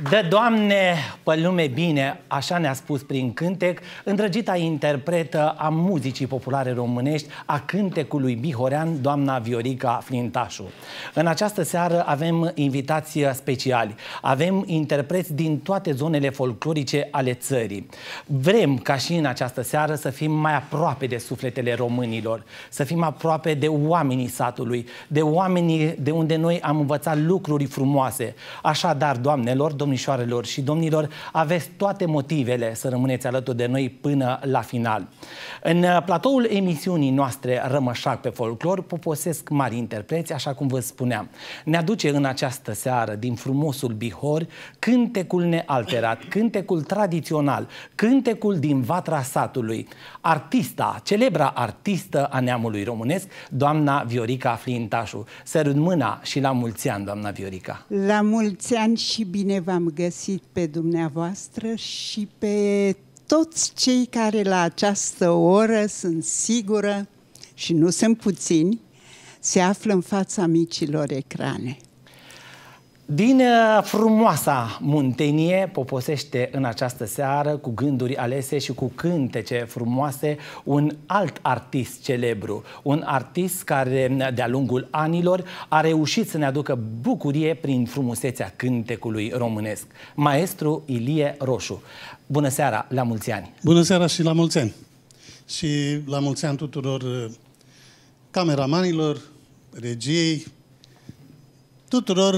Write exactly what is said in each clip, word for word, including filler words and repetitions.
Dă, Doamne, pe lume bine, așa ne-a spus prin cântec, îndrăgita interpretă a muzicii populare românești, a cântecului bihorean, doamna Viorica Flintașu. În această seară avem invitații speciali, avem interpreți din toate zonele folclorice ale țării. Vrem ca și în această seară să fim mai aproape de sufletele românilor, să fim aproape de oamenii satului, de oamenii de unde noi am învățat lucruri frumoase. Așadar, doamnelor, domnișoarelor și domnilor, aveți toate motivele să rămâneți alături de noi până la final. În platoul emisiunii noastre Rămășac pe folclor poposesc mari interpreți, așa cum vă spuneam. Ne aduce în această seară din frumosul Bihor cântecul nealterat, cântecul tradițional, cântecul din Vatra satului. Artista, celebra artistă a neamului românesc, doamna Viorica Flintașu. Sărut mâna și la mulți ani, doamna Viorica. La mulți ani și bine v-am găsit pe dumneavoastră și pe toți cei care la această oră, sunt sigură, și nu sunt puțini, se află în fața micilor ecrane. Din frumoasa muntenie poposește în această seară, cu gânduri alese și cu cântece frumoase, un alt artist celebru, un artist care de-a lungul anilor a reușit să ne aducă bucurie prin frumusețea cântecului românesc. Maestru Ilie Roșu. Bună seara, la mulți ani! Bună seara și la mulți ani! Și la mulți ani tuturor cameramanilor, regiei, tuturor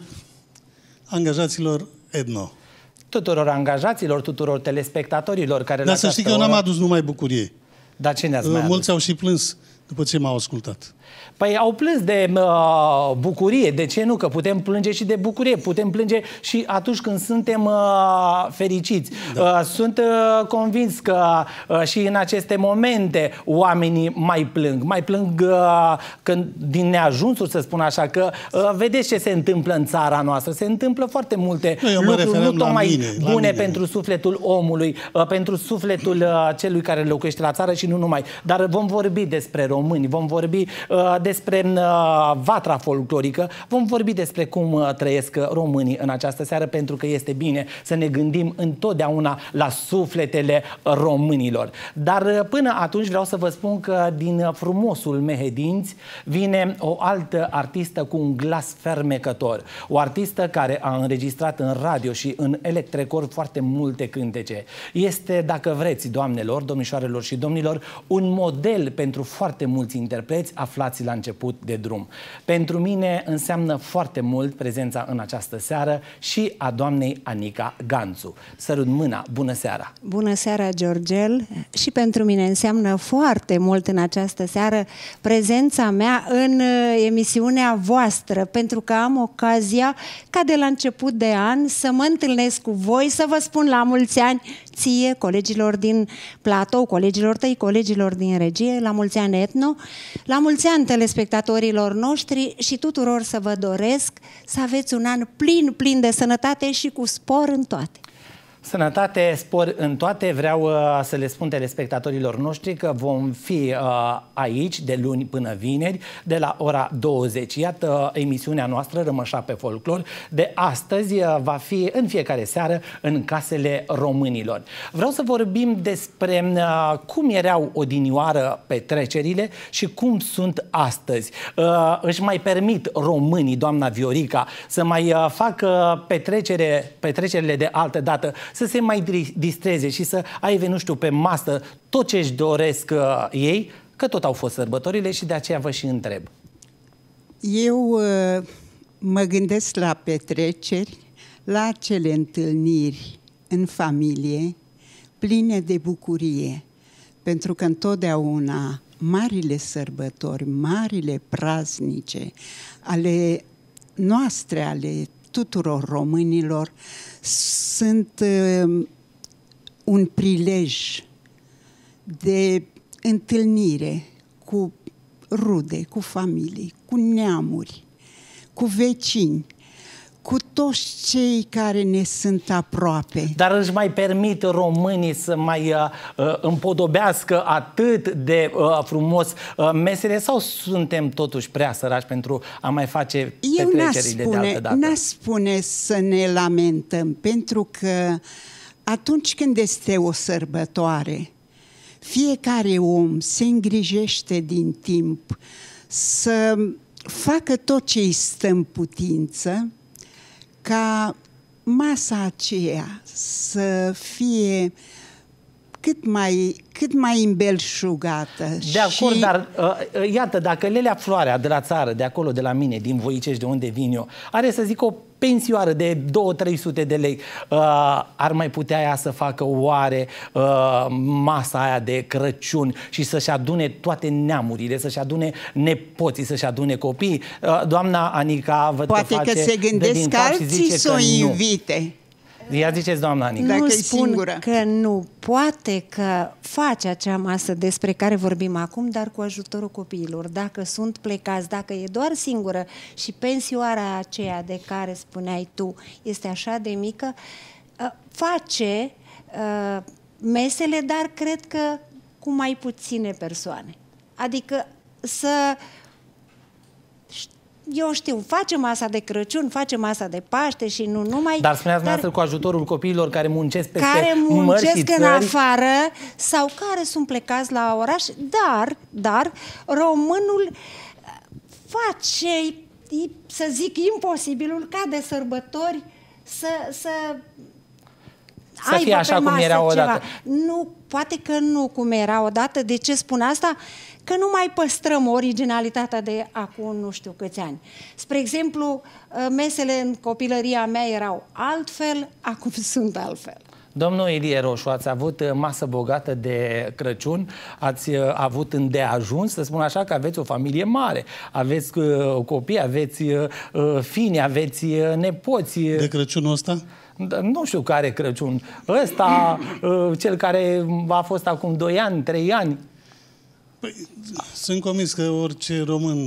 angajaților Etno. Tuturor angajaților, tuturor telespectatorilor care... Dar să știi că eu n-am adus numai bucurie. Dar ce ne-ați mai Mulți adus? au și plâns după ce m-au ascultat. Păi au plâns de uh, bucurie, de ce nu? Că putem plânge și de bucurie, putem plânge și atunci când suntem uh, fericiți. Da. Uh, sunt uh, convins că uh, și în aceste momente oamenii mai plâng, mai plâng uh, când, din neajunsuri, să spun așa, că uh, vedeți ce se întâmplă în țara noastră. Se întâmplă foarte multe eu lucruri nu tocmai mine, bune pentru sufletul omului, uh, pentru sufletul uh, celui care locuiește la țară și nu numai. Dar vom vorbi despre români, vom vorbi uh, despre uh, vatra folclorică, vom vorbi despre cum uh, trăiesc românii în această seară, pentru că este bine să ne gândim întotdeauna la sufletele românilor. Dar uh, până atunci vreau să vă spun că din uh, frumosul Mehedinți vine o altă artistă cu un glas fermecător, o artistă care a înregistrat în radio și în electrecord foarte multe cântece. Este, dacă vreți, doamnelor, domnișoarelor și domnilor, un model pentru foarte mulți interpreți aflați la început de drum. Pentru mine înseamnă foarte mult prezența în această seară și a doamnei Anica Ganțu. Sărut mâna, bună seara! Bună seara, Georgel! Și pentru mine înseamnă foarte mult în această seară prezența mea în emisiunea voastră, pentru că am ocazia, ca de la început de an, să mă întâlnesc cu voi, să vă spun la mulți ani ție, colegilor din platou, colegilor tăi, colegilor din regie, la mulți ani Etno, la mulți ani telespectatorilor noștri și tuturor să vă doresc să aveți un an plin, plin de sănătate și cu spor în toate. Sănătate, spor în toate. Vreau uh, să le spun telespectatorilor noștri că vom fi uh, aici de luni până vineri, de la ora douăzeci. Iată, emisiunea noastră Rămășac pe folclor de astăzi uh, va fi în fiecare seară în casele românilor. Vreau să vorbim despre uh, cum erau odinioară petrecerile și cum sunt astăzi. Uh, își mai permit românii, doamna Viorica, să mai uh, facă petrecere, petrecerile de altă dată, să se mai distreze și să aibă, nu știu, pe masă tot ce își doresc uh, ei, că tot au fost sărbătorile și de aceea vă și întreb. Eu uh, mă gândesc la petreceri, la acele întâlniri în familie, pline de bucurie, pentru că întotdeauna marile sărbători, marile praznice ale noastre, ale tuturor românilor, sunt uh, un prilej de întâlnire cu rude, cu familii, cu neamuri, cu vecini, cu toți cei care ne sunt aproape. Dar își mai permit românii să mai uh, uh, împodobească atât de uh, frumos uh, mesele sau suntem totuși prea săraci pentru a mai face petrecerile de altă dată? N-aș spune să ne lamentăm, pentru că atunci când este o sărbătoare, fiecare om se îngrijește din timp să facă tot ce îi stă în putință ca masa aceea să fie cât mai, cât mai îmbelșugată. De acord, și... dar uh, iată, dacă Lelea Floarea de la țară, de acolo, de la mine, din Voicești, de unde vin eu, are, să zic, o pensioară de două trei sute de lei, uh, ar mai putea ea să facă oare uh, masa aia de Crăciun și să-și adune toate neamurile, să-și adune nepoții, să-și adune copiii? Uh, doamna Anica văd Poate că face că se gândesc că alții să o invite. Ia ziceți, doamna Anica. Dacă nu e spun singură. că nu. Poate că face acea masă despre care vorbim acum, dar cu ajutorul copiilor. Dacă sunt plecați, dacă e doar singură și pensioara aceea de care spuneai tu este așa de mică, face uh, mesele, dar cred că cu mai puține persoane. Adică să... Eu știu, face masa de Crăciun, face masa de Paște și nu numai... Dar spuneați dumneavoastră cu ajutorul copiilor care muncesc peste care mări și muncesc în țări. afară sau care sunt plecați la oraș, dar, dar românul face, să zic, imposibilul ca de sărbători să... să Să fie așa cum era odată. Nu, poate că nu cum era odată. De ce spun asta? Că nu mai păstrăm originalitatea de acum nu știu câți ani. Spre exemplu, mesele în copilăria mea erau altfel, acum sunt altfel. Domnul Ilie Roșu, ați avut masă bogată de Crăciun, ați avut îndeajuns, să spun așa, că aveți o familie mare, aveți uh, copii, aveți uh, fini, aveți uh, nepoți. De Crăciunul ăsta? Nu știu care Crăciun. Ăsta, uh, cel care a fost acum doi ani, trei ani. Păi, sunt convins că orice român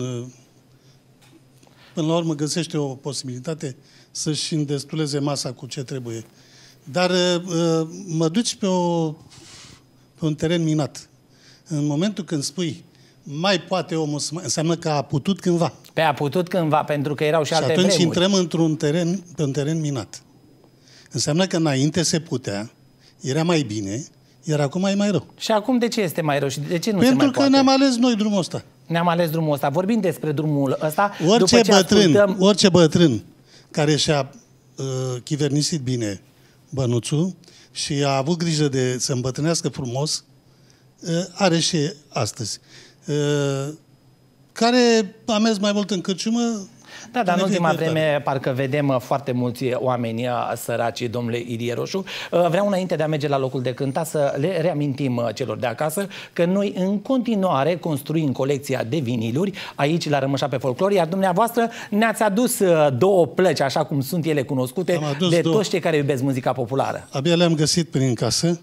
până la urmă găsește o posibilitate să-și îndestuleze masa cu ce trebuie. Dar mă duci pe, o, pe un teren minat. În momentul când spui mai poate omul să... înseamnă că a putut cândva. Pe a putut cândva, pentru că erau și, și alte atunci vremuri. intrăm într-un teren, pe un teren minat. Înseamnă că înainte se putea, era mai bine, iar acum e mai rău. Și acum de ce este mai rău și de ce nu Pentru se mai că poate? ne-am ales noi drumul ăsta. Ne-am ales drumul ăsta. Vorbim despre drumul ăsta. Orice după ce bătrân, ascultăm... orice bătrân care și-a uh, chivernisit bine bănuțul și a avut grijă de să îmbătrânească frumos, uh, are și astăzi. Uh, care a mers mai mult în cârciumă. Da, dar în ultima vreme parcă vedem foarte mulți oameni săraci, domnule Ilie Roșu. Vreau, înainte de a merge la locul de cântat, să le reamintim celor de acasă că noi în continuare construim colecția de viniluri aici la Rămășa pe Folclor, iar dumneavoastră ne-ați adus două plăci, așa cum sunt ele cunoscute de două. Toți cei care iubesc muzica populară. Abia le-am găsit prin casă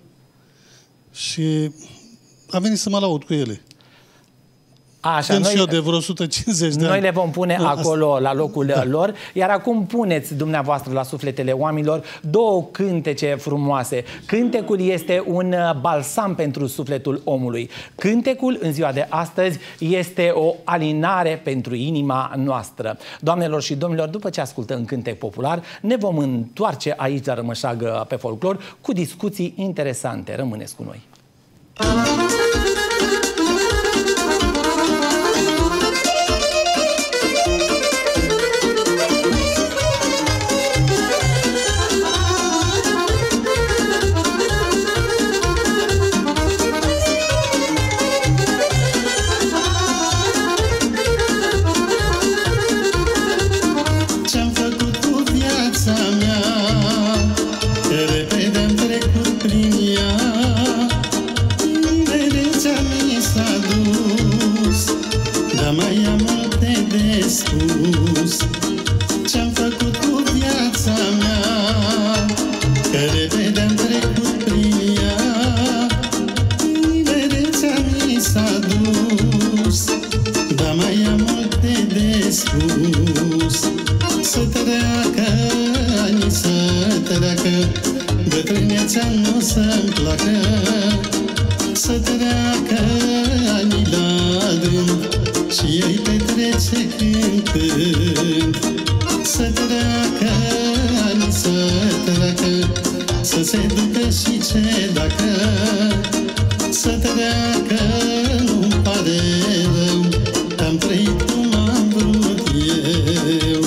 și am venit să mă laud cu ele. Așa, Când noi, și eu de vreo o sută cincizeci de noi ani. le vom pune nu, acolo, asta... la locul da. lor, iar acum puneți dumneavoastră la sufletele oamenilor două cântece frumoase. Cântecul este un balsam pentru sufletul omului. Cântecul, în ziua de astăzi, este o alinare pentru inima noastră. Doamnelor și domnilor, după ce ascultăm cântec popular, ne vom întoarce aici la Rămășagă pe Folclor cu discuții interesante. Rămâneți cu noi! Repede am trecut prin ea, vedeți treacă, bătrânețea nu să-mi placă, să treacă anii la rând și ei petrece cântând. Să treacă ani, să treacă, să se ducă și ce dacă. Să treacă, nu-mi pare rău, că-am trăit cum am vrut eu.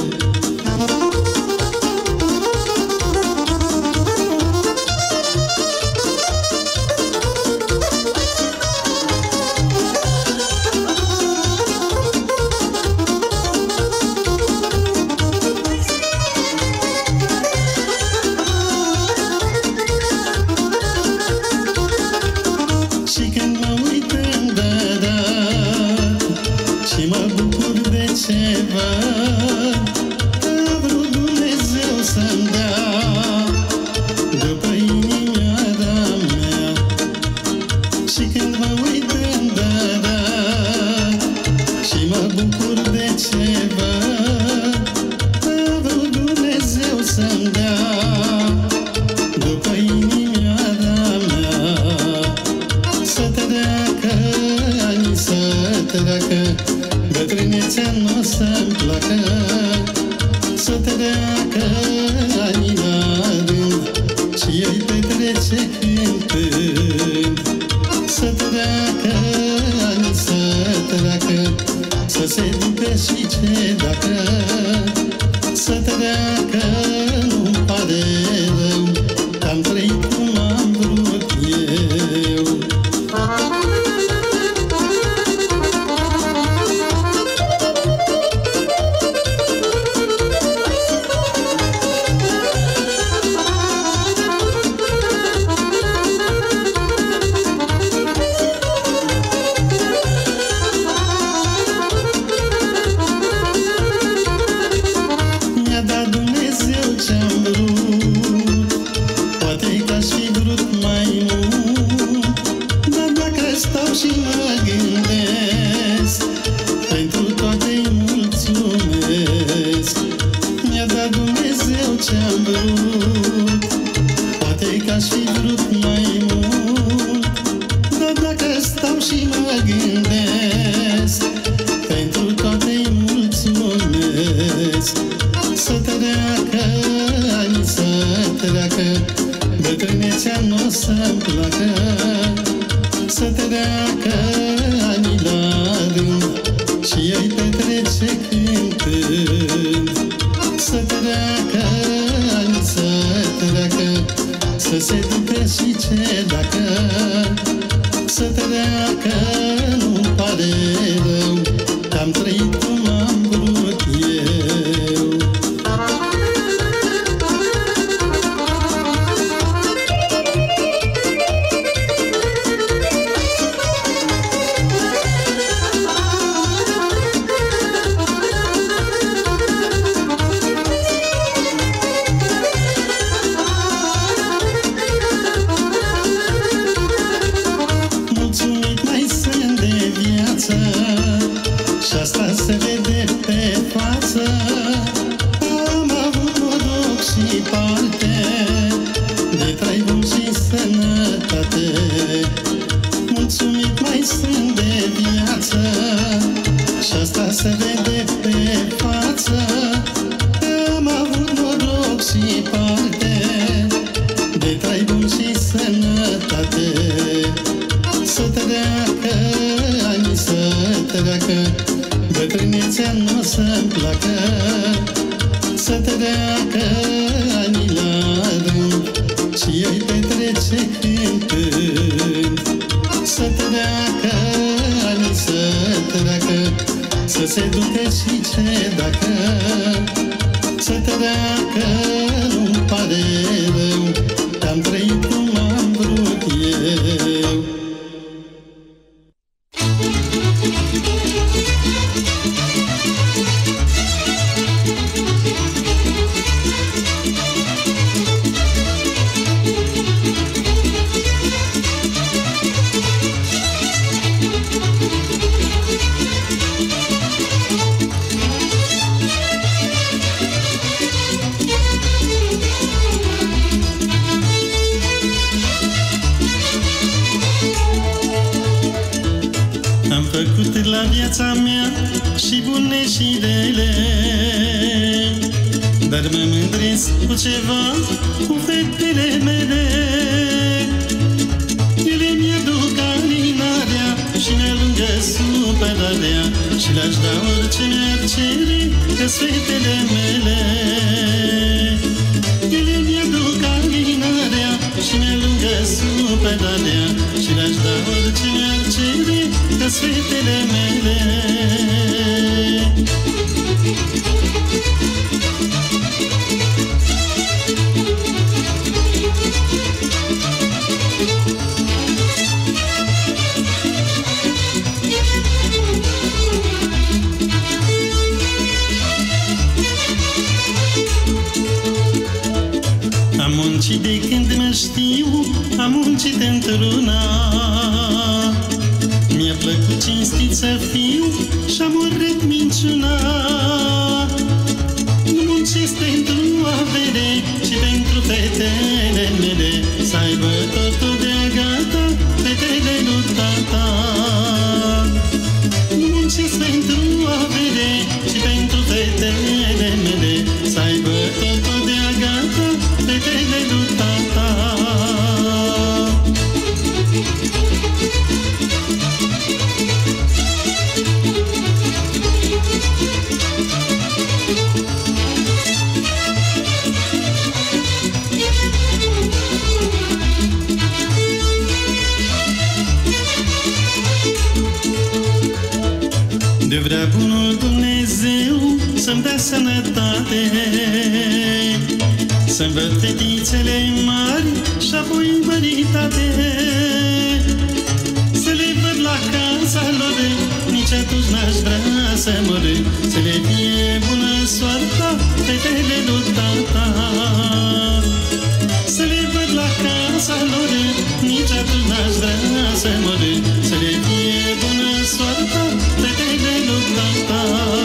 la viața mea și bune și rele, dar mă mândresc cu ceva, cu fetele mele. Ele mi-aduc alinarea și mi-alungă supărarea și le-aș da orice mi-ar cere, că-s fetele mele. Ele mi-aduc alinarea și mi-alungă supărarea și le-aș da orice mi-ar cere, că-s fetele mele. Am muncit de când mă știu, am muncit într-una. Mi-a plăcut cinstit să fiu și-am urât minciuna. Nu muncesc pentru avere, ci pentru fetele mele, să aibă totul de-a gata, fetele lui tata. Nu muncesc pentru avere, ci pentru fetele mele, să aibă totul de-a gata, fetele lui tata. De vrea bunul Dumnezeu să-mi dea sănătate, să-mi văd fetițele mari și apoi măritate, să le văd la casa lor, nici atunci n-aș vrea să mor, să le fie bună soarta fetele lui tata. Să le văd la casa lor, nici atunci n-aș vrea să mor, să le fie bună soarta fetele lui tata.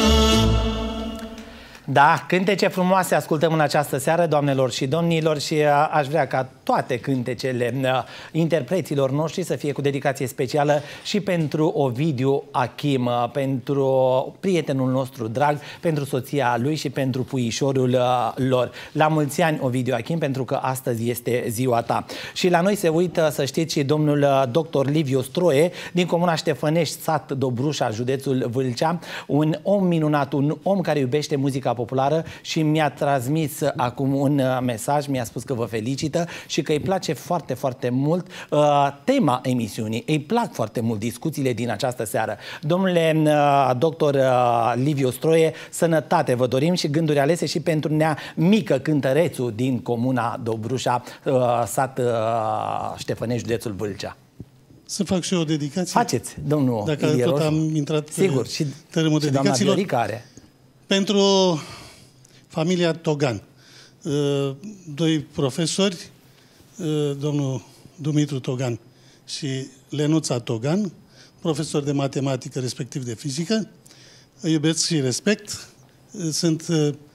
Da, cântece frumoase ascultăm în această seară, doamnelor și domnilor, și aș vrea ca toate cântecele interpreților noștri să fie cu dedicație specială și pentru Ovidiu Achim, pentru prietenul nostru drag, pentru soția lui și pentru puișorul lor. La mulți ani, Ovidiu Achim, pentru că astăzi este ziua ta. Și la noi se uită, să știți, și domnul doctor Liviu Stroie, din comuna Ștefănești, sat Dobrușa, județul Vâlcea, un om minunat, un om care iubește muzica populară și mi-a transmis acum un mesaj, mi-a spus că vă felicită și că îi place foarte, foarte mult uh, tema emisiunii. Îi plac foarte mult discuțiile din această seară. Domnule uh, doctor uh, Liviu Stroie, sănătate vă dorim și gânduri alese și pentru nea mică cântărețul din comuna Dobrușa, uh, sat uh, Ștefănești, județul Vâlcea. Să fac și eu o dedicație? Faceți, domnul Dacă Ilie tot Roșu. am intrat Sigur, și, tărâmul și doamna Viorica are. Pentru familia Togan, doi profesori, domnul Dumitru Togan și Lenuța Togan, profesori de matematică, respectiv de fizică, îi iubesc și respect. Sunt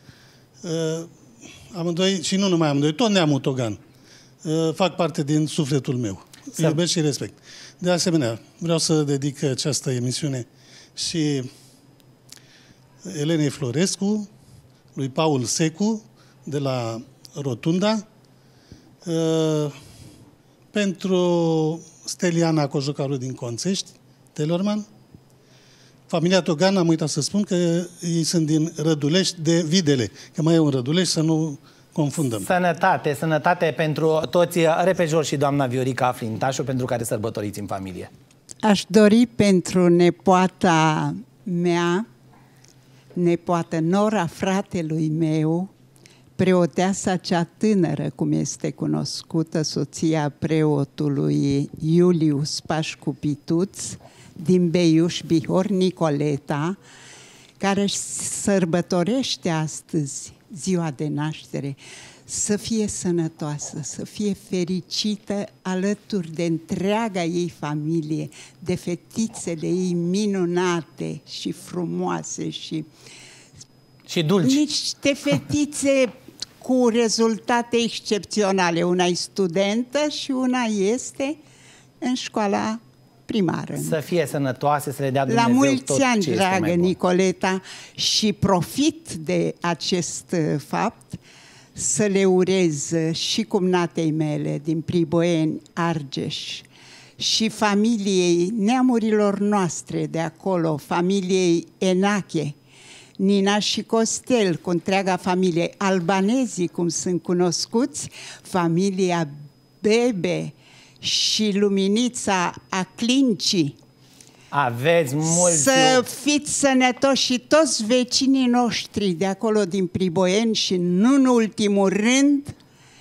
amândoi, și nu numai amândoi, tot neamul Togan. Fac parte din sufletul meu. Îi iubesc și respect. De asemenea, vreau să dedic această emisiune și Elenei Florescu, lui Paul Secu, de la Rotunda, pentru Steliana Cojocaru din Conțești, Telorman. Familia Togan, am uitat să spun că ei sunt din Rădulești de Videle, că mai e un Rădulești, să nu confundăm. Sănătate, sănătate pentru toți, repejor și doamna Viorica Flintașu, pentru care sărbătoriți în familie. Aș dori pentru nepoata mea, nepoată Nora fratelui meu, preoteasa cea tânără, cum este cunoscută, soția preotului Iulius Pașcu Pituț, din Beiuș, Bihor, Nicoleta, care își sărbătorește astăzi ziua de naștere, să fie sănătoasă, să fie fericită alături de întreaga ei familie, de fetițele ei minunate și frumoase și... Și dulci. Niște fetițe cu rezultate excepționale. Una e studentă și una este în școala primară. Să fie sănătoase, să le dea La Dumnezeu mulți tot ani, ce este mai dragă bun. Nicoleta, și profit de acest fapt să le urez și cumnatei mele din Priboieni, Argeș, și familiei neamurilor noastre de acolo, familiei Enache, Nina și Costel, cu întreaga familie, albanezii, cum sunt cunoscuți, familia Bebe și Luminița Aclincii. Aveți mulți... Să fiți sănătoși și toți vecinii noștri de acolo din Priboieni și nu în ultimul rând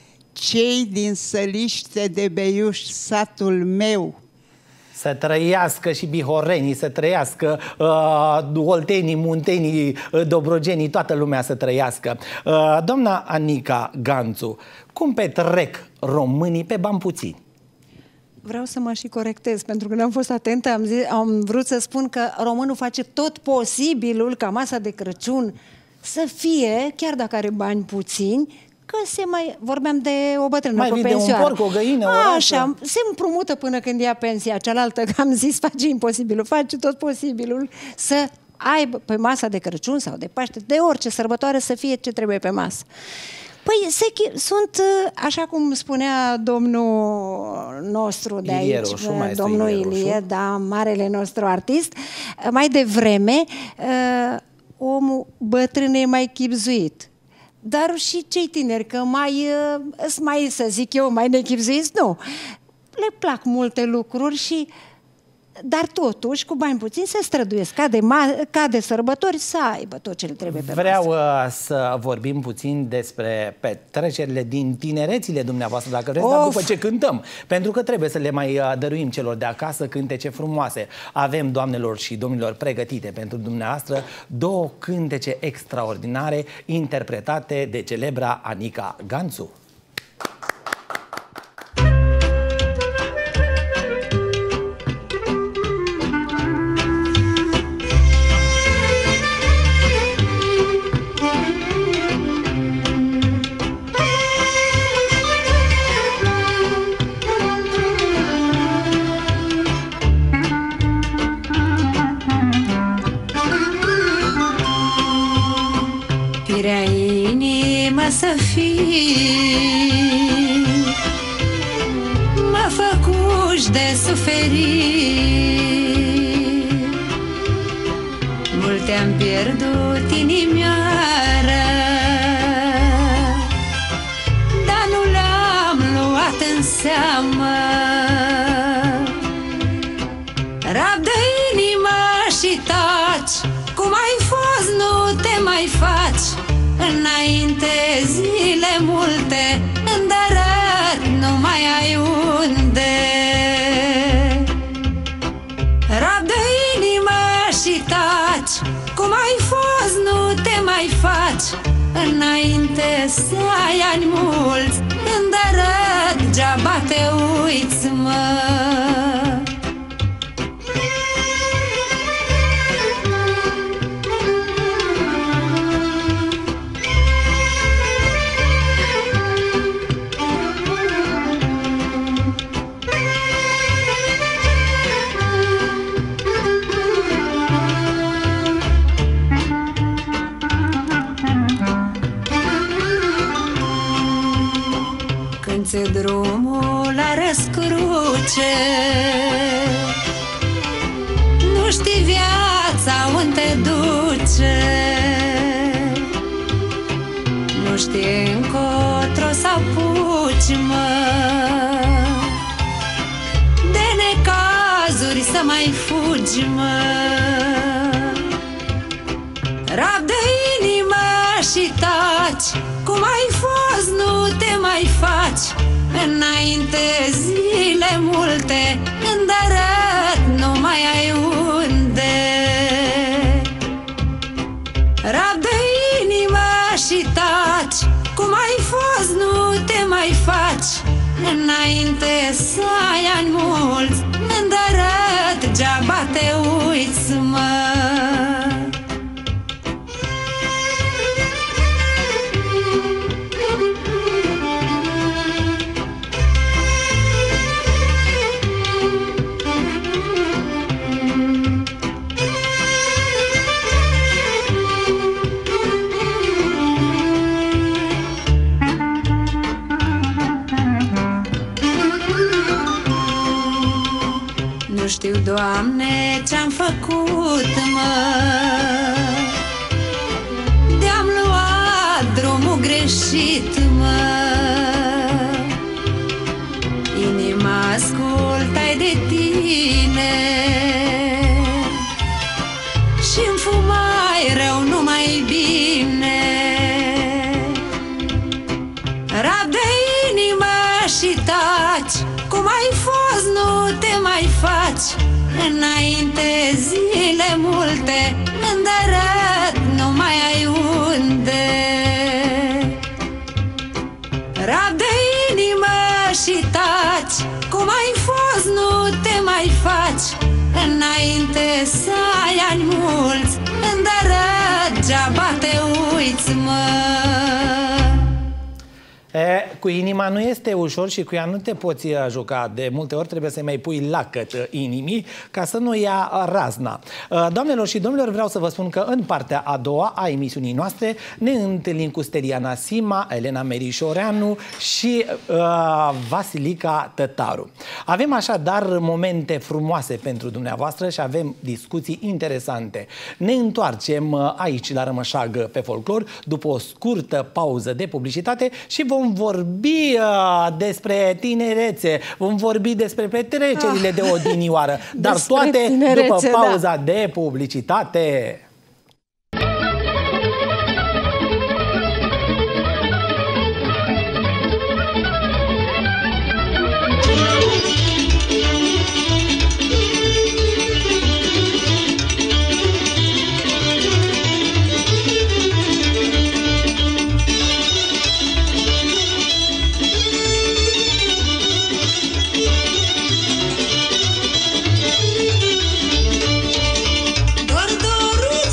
cei din Săliște de Beiuș, satul meu. Să trăiască și bihorenii, să trăiască uh, oltenii, muntenii, uh, dobrogenii, toată lumea să trăiască. Uh, doamna Anica Ganțu, cum petrec românii pe bani puțini? Vreau să mă și corectez, pentru că n-am fost atentă, am, zis, am vrut să spun că românul face tot posibilul ca masa de Crăciun să fie, chiar dacă are bani puțini, că se mai... Vorbeam de o bătrână mai cu vinde pensioară. un porc, o găină, o Așa, rață. se împrumută până când ia pensia cealaltă, că am zis, face imposibilul, face tot posibilul să aibă pe masa de Crăciun sau de Paște, de orice sărbătoare, să fie ce trebuie pe masă. Păi se, sunt, așa cum spunea domnul nostru de Ilie aici, Roșu, maestru domnul Ilie Ilie, Roșu. da, marele nostru artist, mai devreme, uh, omul bătrân e mai chibzuit. Dar și cei tineri, că mai, uh, mai, să zic eu, mai nechibzuiți, nu. Le plac multe lucruri și... Dar totuși, cu bani puțini, se străduiesc ca de, ca de sărbători să aibă tot ce le trebuie pe Vreau masă. uh, să vorbim puțin despre petrecerile din tinerețile dumneavoastră, dacă vreți, Of! dar după ce cântăm. Pentru că trebuie să le mai uh, dăruim celor de acasă cântece frumoase. Avem, doamnelor și domnilor, pregătite pentru dumneavoastră două cântece extraordinare interpretate de celebra Anica Ganțu. Firea inimă să fii, mă făcuși de suferit. Multe am pierdut inimioară, dar nu le-am luat în seamă. Rabdă inima și taci, cum ai fost nu te mai faci. Înainte zile multe, îndărăt nu mai ai unde. Rabdă inima și taci, cum ai fost nu te mai faci. Înainte să ai ani mulți, îndărăt geaba te uiți, mă. Când-ți drumul la răscruce, nu știi viața unde te duce, nu știi încotro să apuci, mă. De necazuri să mai fugi, mă. Rabdă inima și taci, cum ai fost nu te mai faci. Înainte zile multe, îndărăt nu mai ai unde. Rabdă inima și taci, cum ai fost nu te mai faci. Înainte să ai ani mulți, îndărăt geaba te uiți, mă. Nu știu, Doamne, ce-am făcut, mă. De-am luat drumul greșit, mă. Inima ascultă-i de tine și-mi fumai rău numai bine. Rab de inimă și taci, cum ai fost nu te mai faci. Înainte zile multe, îndărăt nu mai ai unde. Rab de inimă și taci, cum ai fost nu te mai faci. Înainte să ai ani mulți, îndărăt geaba te uiți, mă. E, cu inima nu este ușor și cu ea nu te poți juca. De multe ori trebuie să-i mai pui lacăt inimii ca să nu ia razna. Doamnelor și domnilor, vreau să vă spun că în partea a doua a emisiunii noastre ne întâlnim cu Steliana Sima, Elena Merișoreanu și uh, Vasilica Tătaru. Avem așadar momente frumoase pentru dumneavoastră și avem discuții interesante. Ne întoarcem aici la Rămășag pe Folclor după o scurtă pauză de publicitate și vom vorbi uh, despre tinerețe, vom vorbi despre petrecerile ah, de odinioară, dar toate după pauza da. de publicitate. Doar dorul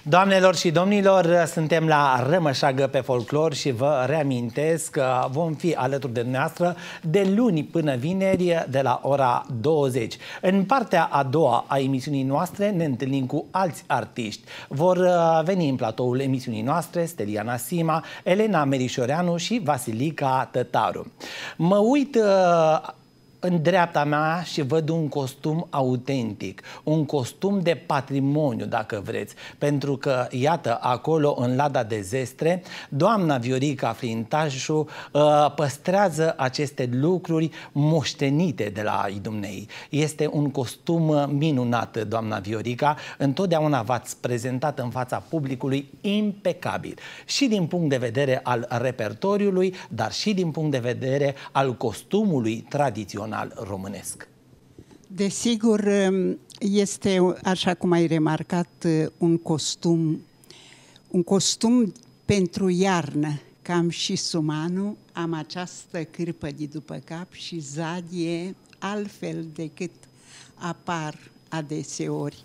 Doamnelor și domnilor, suntem la Rămășagă pe folclor și vă reamintesc că vom fi alături de dumneavoastră de luni până vineri de la ora douăzeci. În partea a doua a emisiunii noastre ne întâlnim cu alți artiști. Vor veni în platoul emisiunii noastre Steliana Sima, Elena Merișoreanu și Vasilica Tătaru. Mă uit în dreapta mea și văd un costum autentic, un costum de patrimoniu, dacă vreți, pentru că, iată, acolo, în lada de zestre, doamna Viorica Flintașu uh, păstrează aceste lucruri moștenite de la dumnei. Este un costum minunat, doamna Viorica, întotdeauna v-ați prezentat în fața publicului impecabil, și din punct de vedere al repertoriului, dar și din punct de vedere al costumului tradițional românesc. Desigur, este, așa cum ai remarcat, un costum, un costum pentru iarnă. Că am și sumanul, am această cârpă de după cap și zadie altfel decât apar adeseori.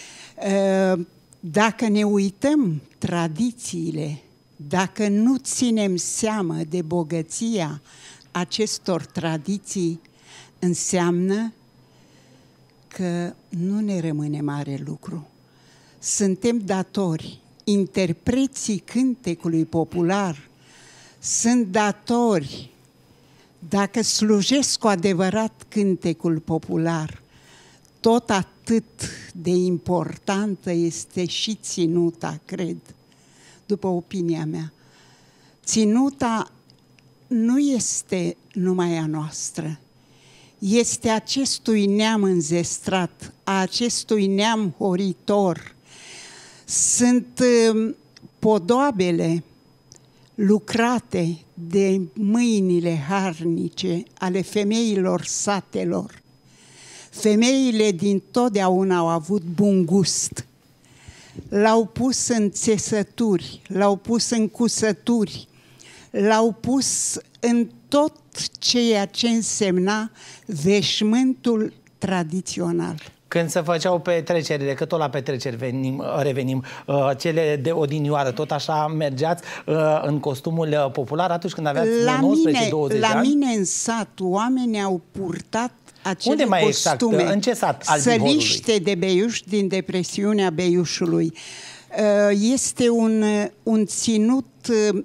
Dacă ne uităm tradițiile, dacă nu ținem seamă de bogăția acestor tradiții, înseamnă că nu ne rămâne mare lucru. Suntem datori. Interpreții cântecului popular sunt datori. Dacă slujesc cu adevărat cântecul popular, tot atât de importantă este și ținuta, cred, după opinia mea. Ținuta nu este numai a noastră, este acestui neam înzestrat, a acestui neam horitor. Sunt podoabele lucrate de mâinile harnice ale femeilor satelor. Femeile dintotdeauna au avut bun gust. L-au pus în țesături, l-au pus în cusături, l-au pus în tot ceea ce însemna veșmântul tradițional. Când se făceau petrecerile, că tot la petreceri venim, revenim, uh, cele de odinioară, tot așa mergeați uh, în costumul popular atunci când aveați nouăsprezece douăzeci de ani? La mine în sat, oamenii au purtat acele Unde mai costume. Exact? În ce sat al Săliște de Beiuș, din depresiunea Beiușului. Uh, este un, un ținut... Uh,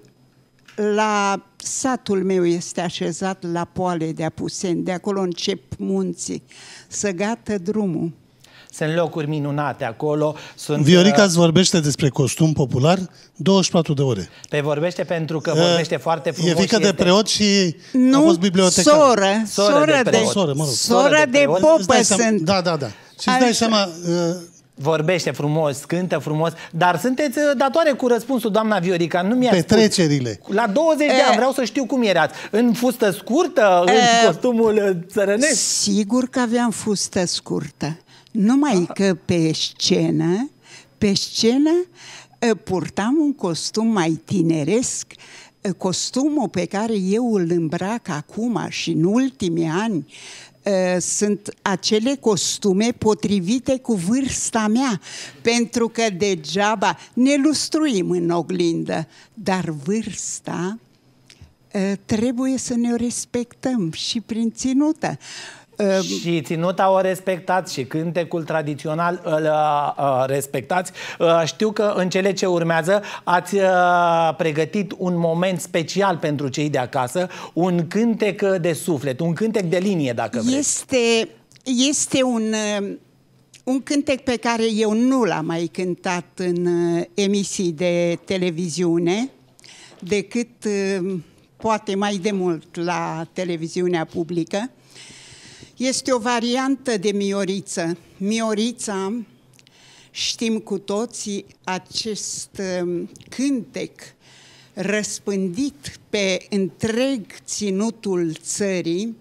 La satul meu este așezat la Poale de Apuseni, de acolo încep munții, să gată drumul. Sunt locuri minunate acolo. Sunt, Viorica îți vorbește despre costum popular douăzeci și patru de ore. Pe vorbește pentru că vorbește uh, foarte frumos. E fiică este... de preot și nu, a fost bibliotecar. Soră, soră, soră de, de, soră, mă rog. soră de, de popă sunt. Da, da, da. Și îți dai seama... Uh, Vorbește frumos, cântă frumos, dar sunteți datoare cu răspunsul, doamna Viorica. Nu mi-a Petrecerile. Spus. La douăzeci de ani, vreau să știu cum erați. În fustă scurtă, e, în costumul țărănesc? Sigur că aveam fustă scurtă. Numai Aha. că pe scenă, pe scenă purtam un costum mai tineresc, costumul pe care eu îl îmbrac acum și în ultimii ani. Sunt acele costume potrivite cu vârsta mea, pentru că degeaba ne lustruim în oglindă, dar vârsta trebuie să ne o respectăm și prin ținută. Și ținuta o respectați și cântecul tradițional îl uh, respectați. Uh, știu că în cele ce urmează ați uh, pregătit un moment special pentru cei de acasă, un cântec de suflet, un cântec de linie, dacă vreți. Este, este un, un cântec pe care eu nu l-am mai cântat în emisii de televiziune, decât poate mai de mult la televiziunea publică. Este o variantă de Mioriță. Miorița, știm cu toții, acest cântec răspândit pe întreg ținutul țării,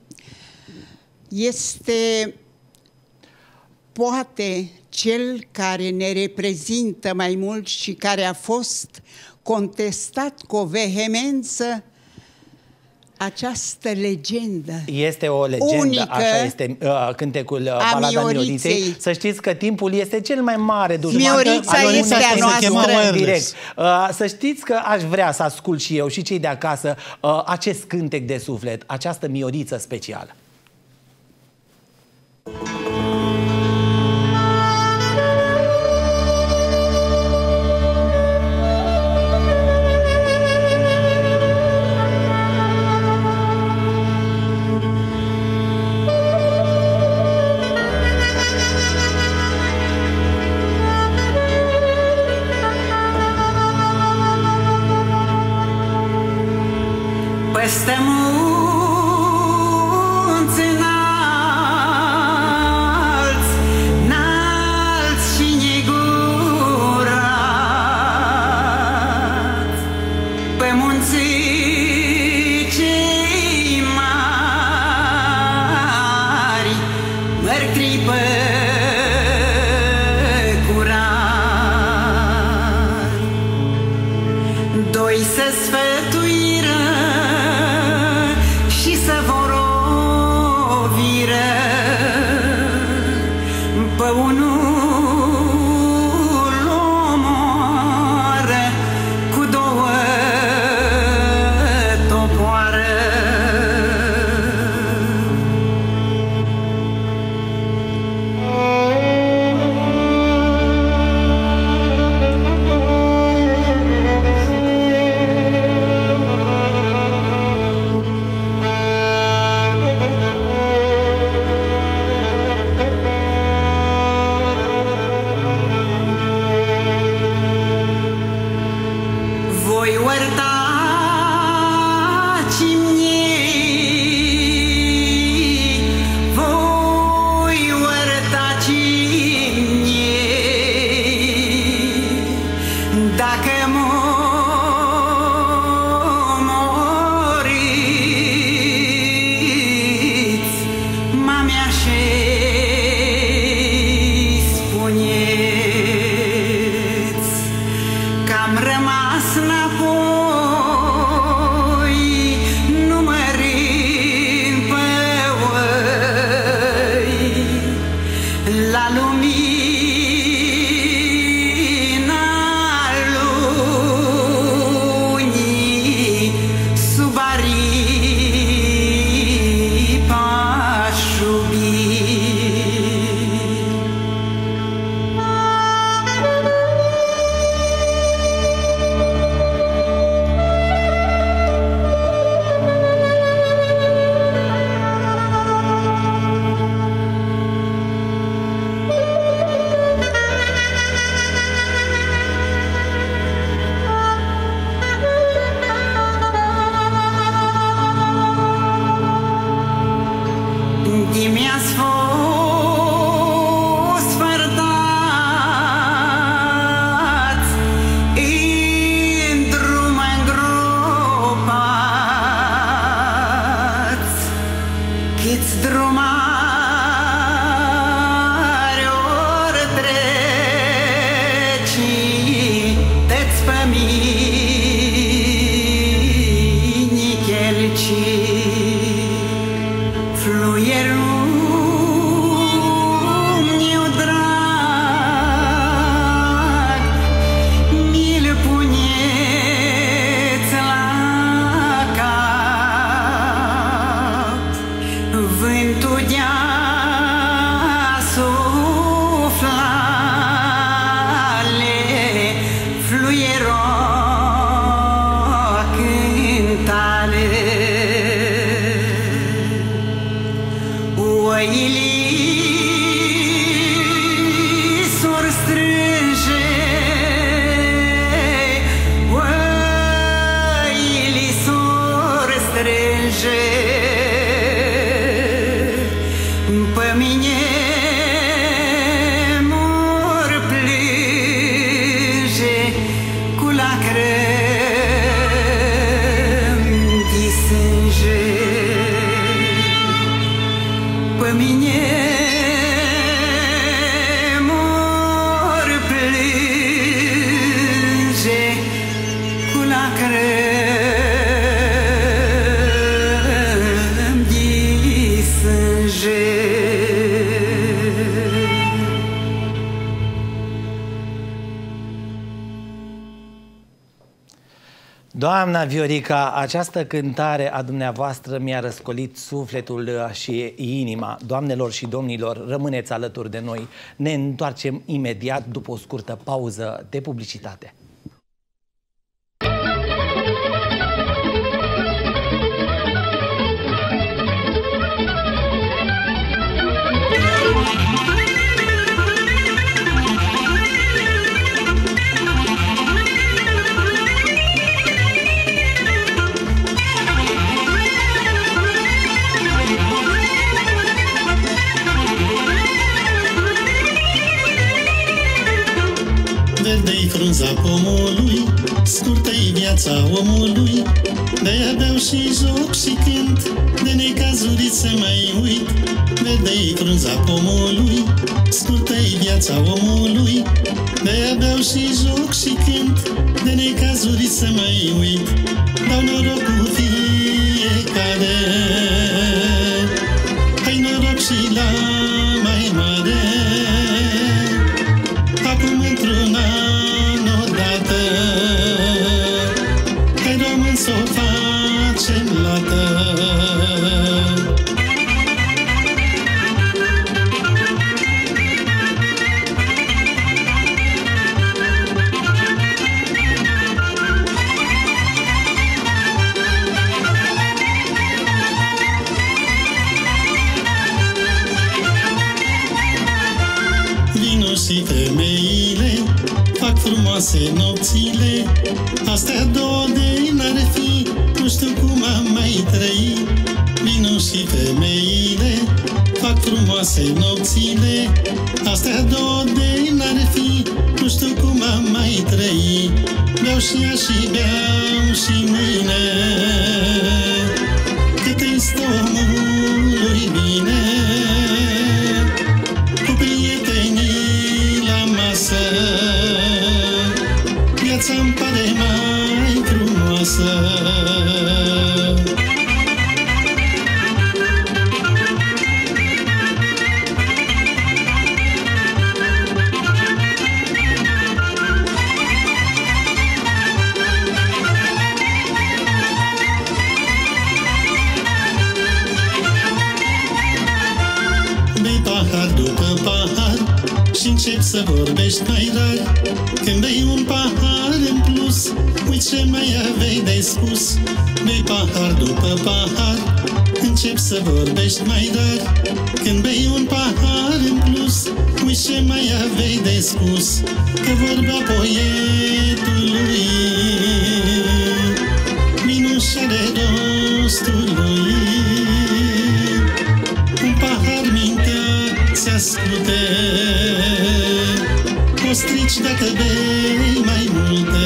este poate cel care ne reprezintă mai mult și care a fost contestat cu o vehemență această legendă. Este o legendă, unică, așa este uh, cântecul uh, Balada Mioriței. Să știți că timpul este cel mai mare dușman. Miorița este a noastră. Direct. Uh, să știți că aș vrea să ascult și eu și cei de acasă uh, acest cântec de suflet, această Mioriță specială. Peste munți înalți, înalți și negurați, pe munții cei mari, merg tripă curari. Doi se sfătuiră și să vor oviră, pe unul omoară cu două topoară. Voi iertați-mi mie, voi iertați-mi mie, dacă m-omoriți, mamea și-i spuneți că am rămas înapoi, numărind pe oi, la lumina lunii, sub aripa-și iubi. Mi-ați fost fărdați, în drum îngropați, câți drumari ori treci, te-ți pe mine chelci. Fluierul meu drag, mi-l puneți la cap, vântul de-a suflale, fluierul cântale. Oilii s-or strânge, oilii s-or strânge, pe mine mor plânge cu lacrimi de sânge. Pe mine mor plânge cu lacrimi Doamna Viorica, această cântare a dumneavoastră mi-a răscolit sufletul și inima. Doamnelor și domnilor, rămâneți alături de noi. Ne întoarcem imediat după o scurtă pauză de publicitate. Verde-i frunza pomului, scurtă-i viața omului, de-aia beau și joc și cânt, de necazuri să mai uit. Verde-i frunza pomului, scurtă-i viața omului, de-aia beau și joc și cânt, de necazuri să mai uit. Dau noroc cu fiecare, hai noroc și la mai mare. Acum într-un an odată, hai român s-o facem lată. Vino și femeile fac frumoase nopțile, astea două de n-ar fi, nu știu cum am mai trăit. Vino și femeile fac frumoase nopțile, astea două de n-ar fi, nu știu cum am mai trăit. Beau și ea și beau și mâine, cât-i stă omului bine, cu prietenii la masă, viața-mi pare mai frumoasă. Bei pahar după pahar și încep să vorbești mai rar. Când bei un pahar în plus, uite ce mai aveai de spus. Bei pahar după pahar, încep să vorbești mai rar. Când bei un pahar în plus, uite ce mai aveai de spus. Că vorba poetului minușa de rostul lui. Un pahar mintea ți-ascute, o strici dacă bei mai multe.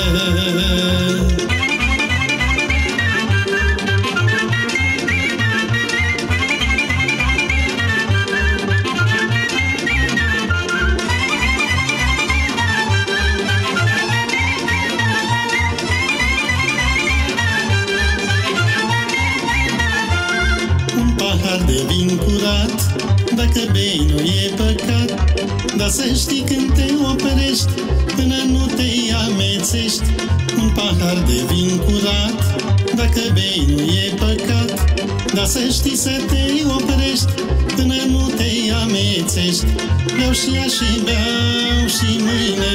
Un pahar de vin curat, dacă bei nu e păcat, dar să știi când te oprești, până nu te amețești. Un pahar de vin curat, dacă bei nu e păcat, dar să știi să te oprești, până nu te amețești. Beau și ea și beau și mâine,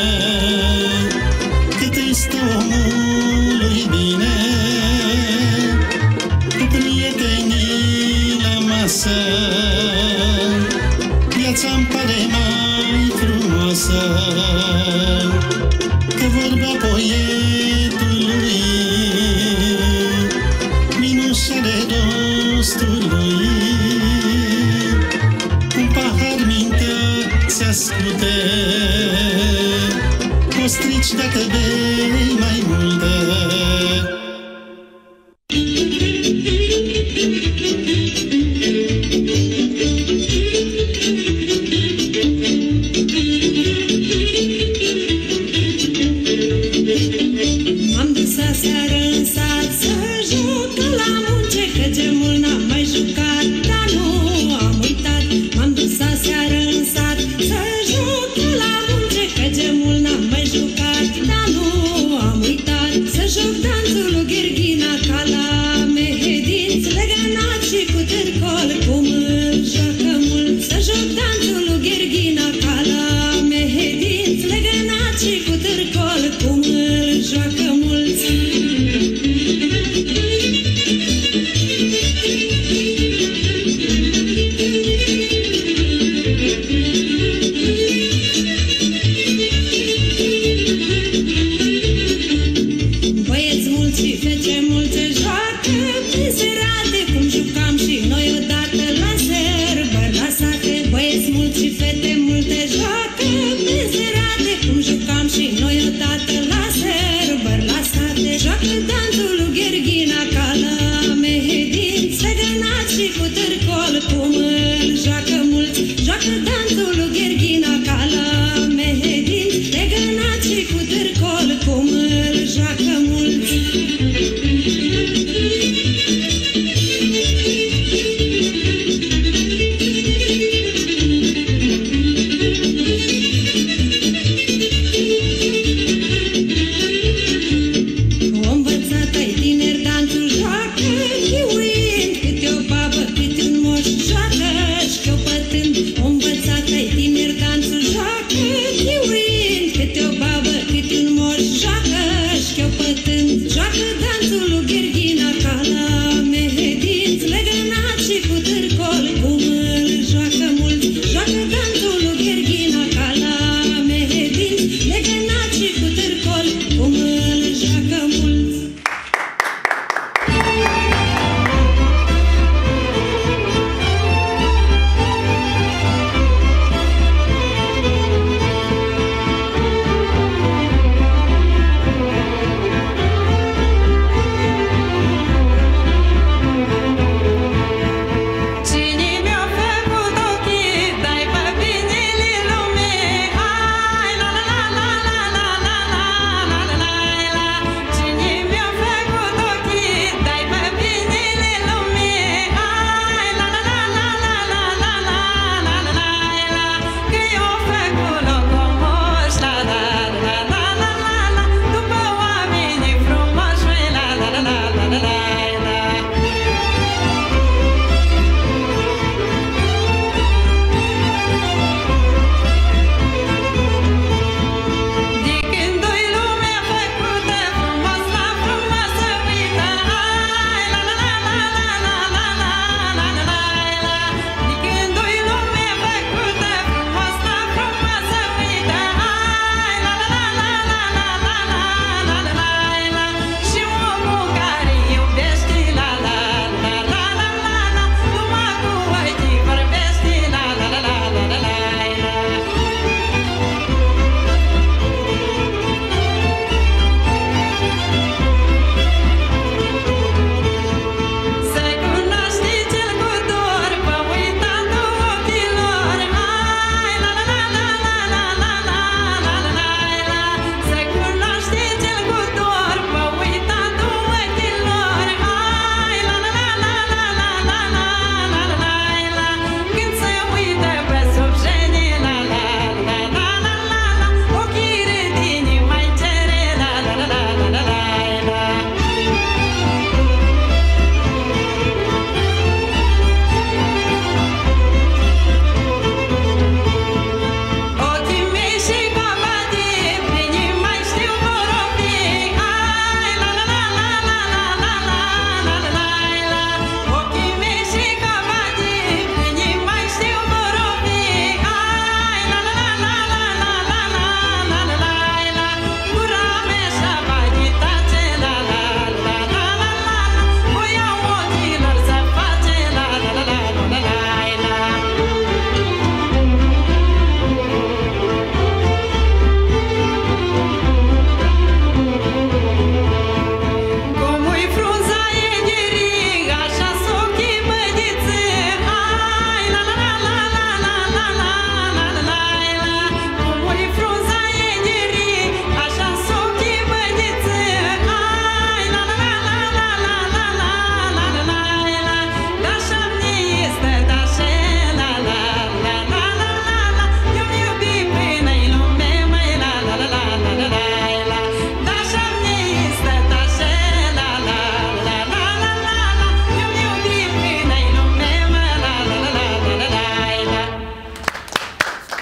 cât-i stă omului bine, cu prietenii la masă, viața-mi pare mai frumoasă. Că vorba poetului minușa de rostul lui. Un pahar mintea ți-ascute, o strici dacă bei mai multe. M-am dus aseară în sat să joc la munce, că de mult n-am mai jucat, dar nu am uitat. M-am dus aseară în sat să joc la munce, că de mult n-am mai jucat, dar nu am uitat.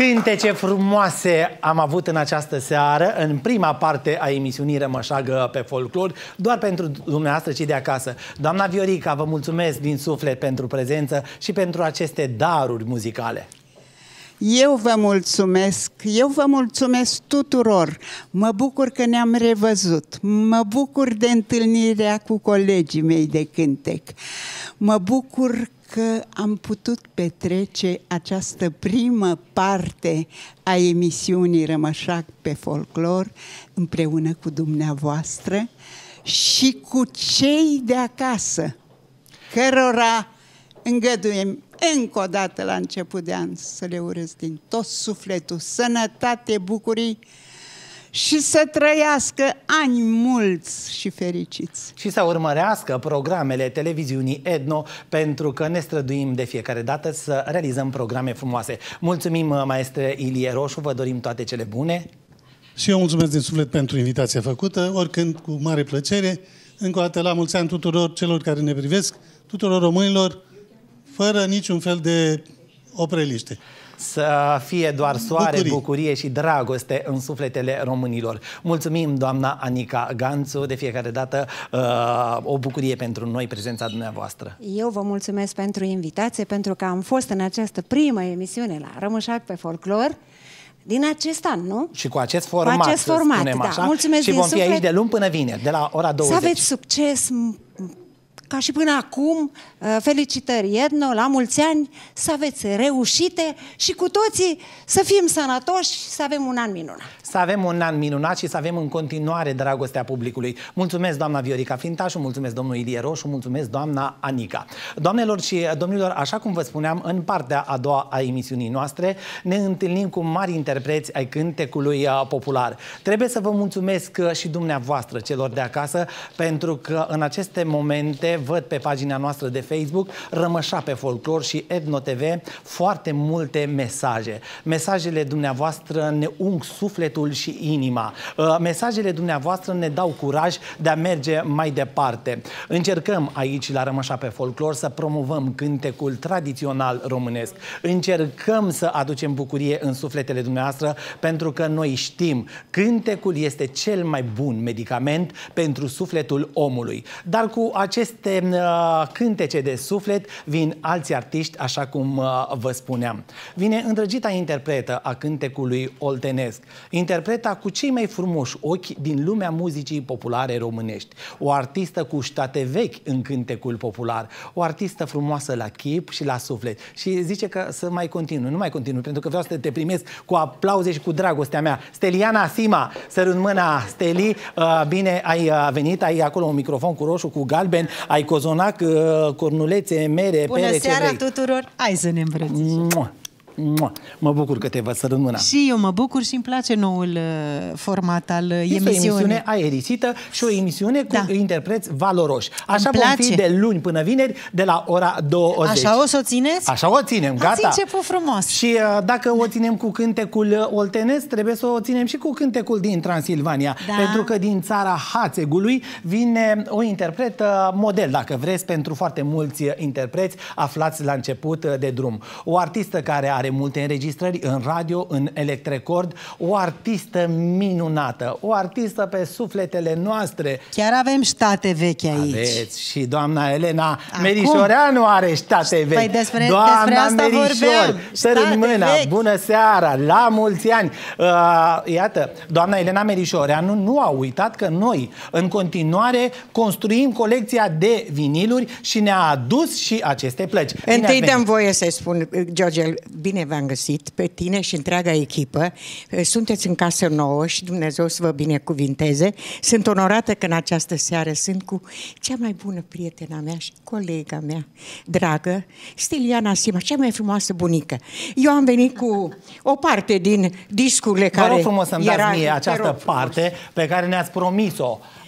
Cântece frumoase am avut în această seară, în prima parte a emisiunii Rămășagă pe folclor, doar pentru dumneavoastră cei de acasă. Doamna Viorica, vă mulțumesc din suflet pentru prezență și pentru aceste daruri muzicale. Eu vă mulțumesc, eu vă mulțumesc tuturor. Mă bucur că ne-am revăzut, mă bucur de întâlnirea cu colegii mei de cântec, mă bucur că am putut petrece această primă parte a emisiunii Rămășag pe folclor împreună cu dumneavoastră și cu cei de acasă, cărora îngăduiem încă o dată la început de an să le urez din tot sufletul sănătate, bucurii și să trăiască ani mulți și fericiți. Și să urmărească programele televiziunii Edno, pentru că ne străduim de fiecare dată să realizăm programe frumoase. Mulțumim, maestre Ilie Roșu, vă dorim toate cele bune. Și eu mulțumesc din suflet pentru invitația făcută, oricând cu mare plăcere. Încă o dată la mulți ani tuturor celor care ne privesc, tuturor românilor, fără niciun fel de opreliște. Să fie doar soare, Bucurii. bucurie și dragoste în sufletele românilor. Mulțumim, doamna Anica Ganțu, de fiecare dată uh, o bucurie pentru noi prezența dumneavoastră. Eu vă mulțumesc pentru invitație, pentru că am fost în această primă emisiune la Rămășag pe folclor din acest an, nu? Și cu acest format, cu acest format, da. așa. Mulțumesc și din vom fi suflet. aici de luni până vineri, de la ora douăzeci. Să aveți succes, ca și până acum, felicitări Edno, la mulți ani, să aveți reușite și cu toții să fim sănătoși și să avem un an minunat. Să avem un an minunat și să avem în continuare dragostea publicului. Mulțumesc, doamna Viorica Flintașu, mulțumesc domnul Ilie Roșu, mulțumesc doamna Anica. Doamnelor și domnilor, așa cum vă spuneam, în partea a doua a emisiunii noastre ne întâlnim cu mari interpreți ai cântecului popular. Trebuie să vă mulțumesc și dumneavoastră, celor de acasă, pentru că în aceste momente văd pe pagina noastră de Facebook Rămășa pe folclor și Edno T V foarte multe mesaje. Mesajele dumneavoastră ne ung sufletul și inima. Mesajele dumneavoastră ne dau curaj de a merge mai departe. Încercăm aici la Rămășa pe folclor să promovăm cântecul tradițional românesc. Încercăm să aducem bucurie în sufletele dumneavoastră, pentru că noi știm, cântecul este cel mai bun medicament pentru sufletul omului. Dar cu aceste uh, cântece de suflet vin alți artiști, așa cum uh, vă spuneam. Vine îndrăgita interpretă a cântecului oltenesc, interpreta cu cei mai frumoși ochi din lumea muzicii populare românești, o artistă cu ștate vechi în cântecul popular, o artistă frumoasă la chip și la suflet. Și zice că să mai continui, nu mai continui, pentru că vreau să te primesc cu aplauze și cu dragostea mea. Steliana Sima, sărut mâna, Steli, uh, bine ai venit, ai acolo un microfon cu roșu, cu galben, ai cozonac, uh, cornulețe, mere, Bună pere, seara ce vrei. tuturor! Hai să ne îmbrățișăm! Mă bucur că te văd, sărut mâna. Și eu mă bucur și îmi place noul uh, format al uh, este emisiunii. o emisiune aerisită și o emisiune cu Da. interpreți valoroși. Așa Îmi vom place. fi de luni până vineri, de la ora douăzeci. Așa o să o țineți? Așa o ținem, gata. Ați început frumos. Și uh, dacă o ținem cu cântecul oltenesc, trebuie să o ținem și cu cântecul din Transilvania. Da. Pentru că din țara Hațegului vine o interpretă model, dacă vreți, pentru foarte mulți interpreți aflați la început de drum. O artistă care are multe înregistrări în radio, în Electrecord, o artistă minunată, o artistă pe sufletele noastre. Chiar avem ștate vechi aici. Aveți și doamna Elena Acum? Merișoreanu are ștate vechi. Păi despre- doamna despre asta vorbeam. sărut Ștate mâna, vechi. bună seara, la mulți ani. Uh, iată, doamna Elena Merișoreanu nu a uitat că noi, în continuare, construim colecția de viniluri și ne-a adus și aceste plăci. Bine ați Întâi venit. dăm voie să spun, George, bine v-am găsit, pe tine și întreaga echipă. Sunteți în casă nouă și Dumnezeu să vă binecuvinteze. Sunt onorată că în această seară sunt cu cea mai bună prietena mea și colega mea, dragă, Steliana Sima, cea mai frumoasă bunică. Eu am venit cu o parte din discurile Vă care... rog frumos să-mi era- dați mie te această rog frumos. parte pe care ne-ați promis-o.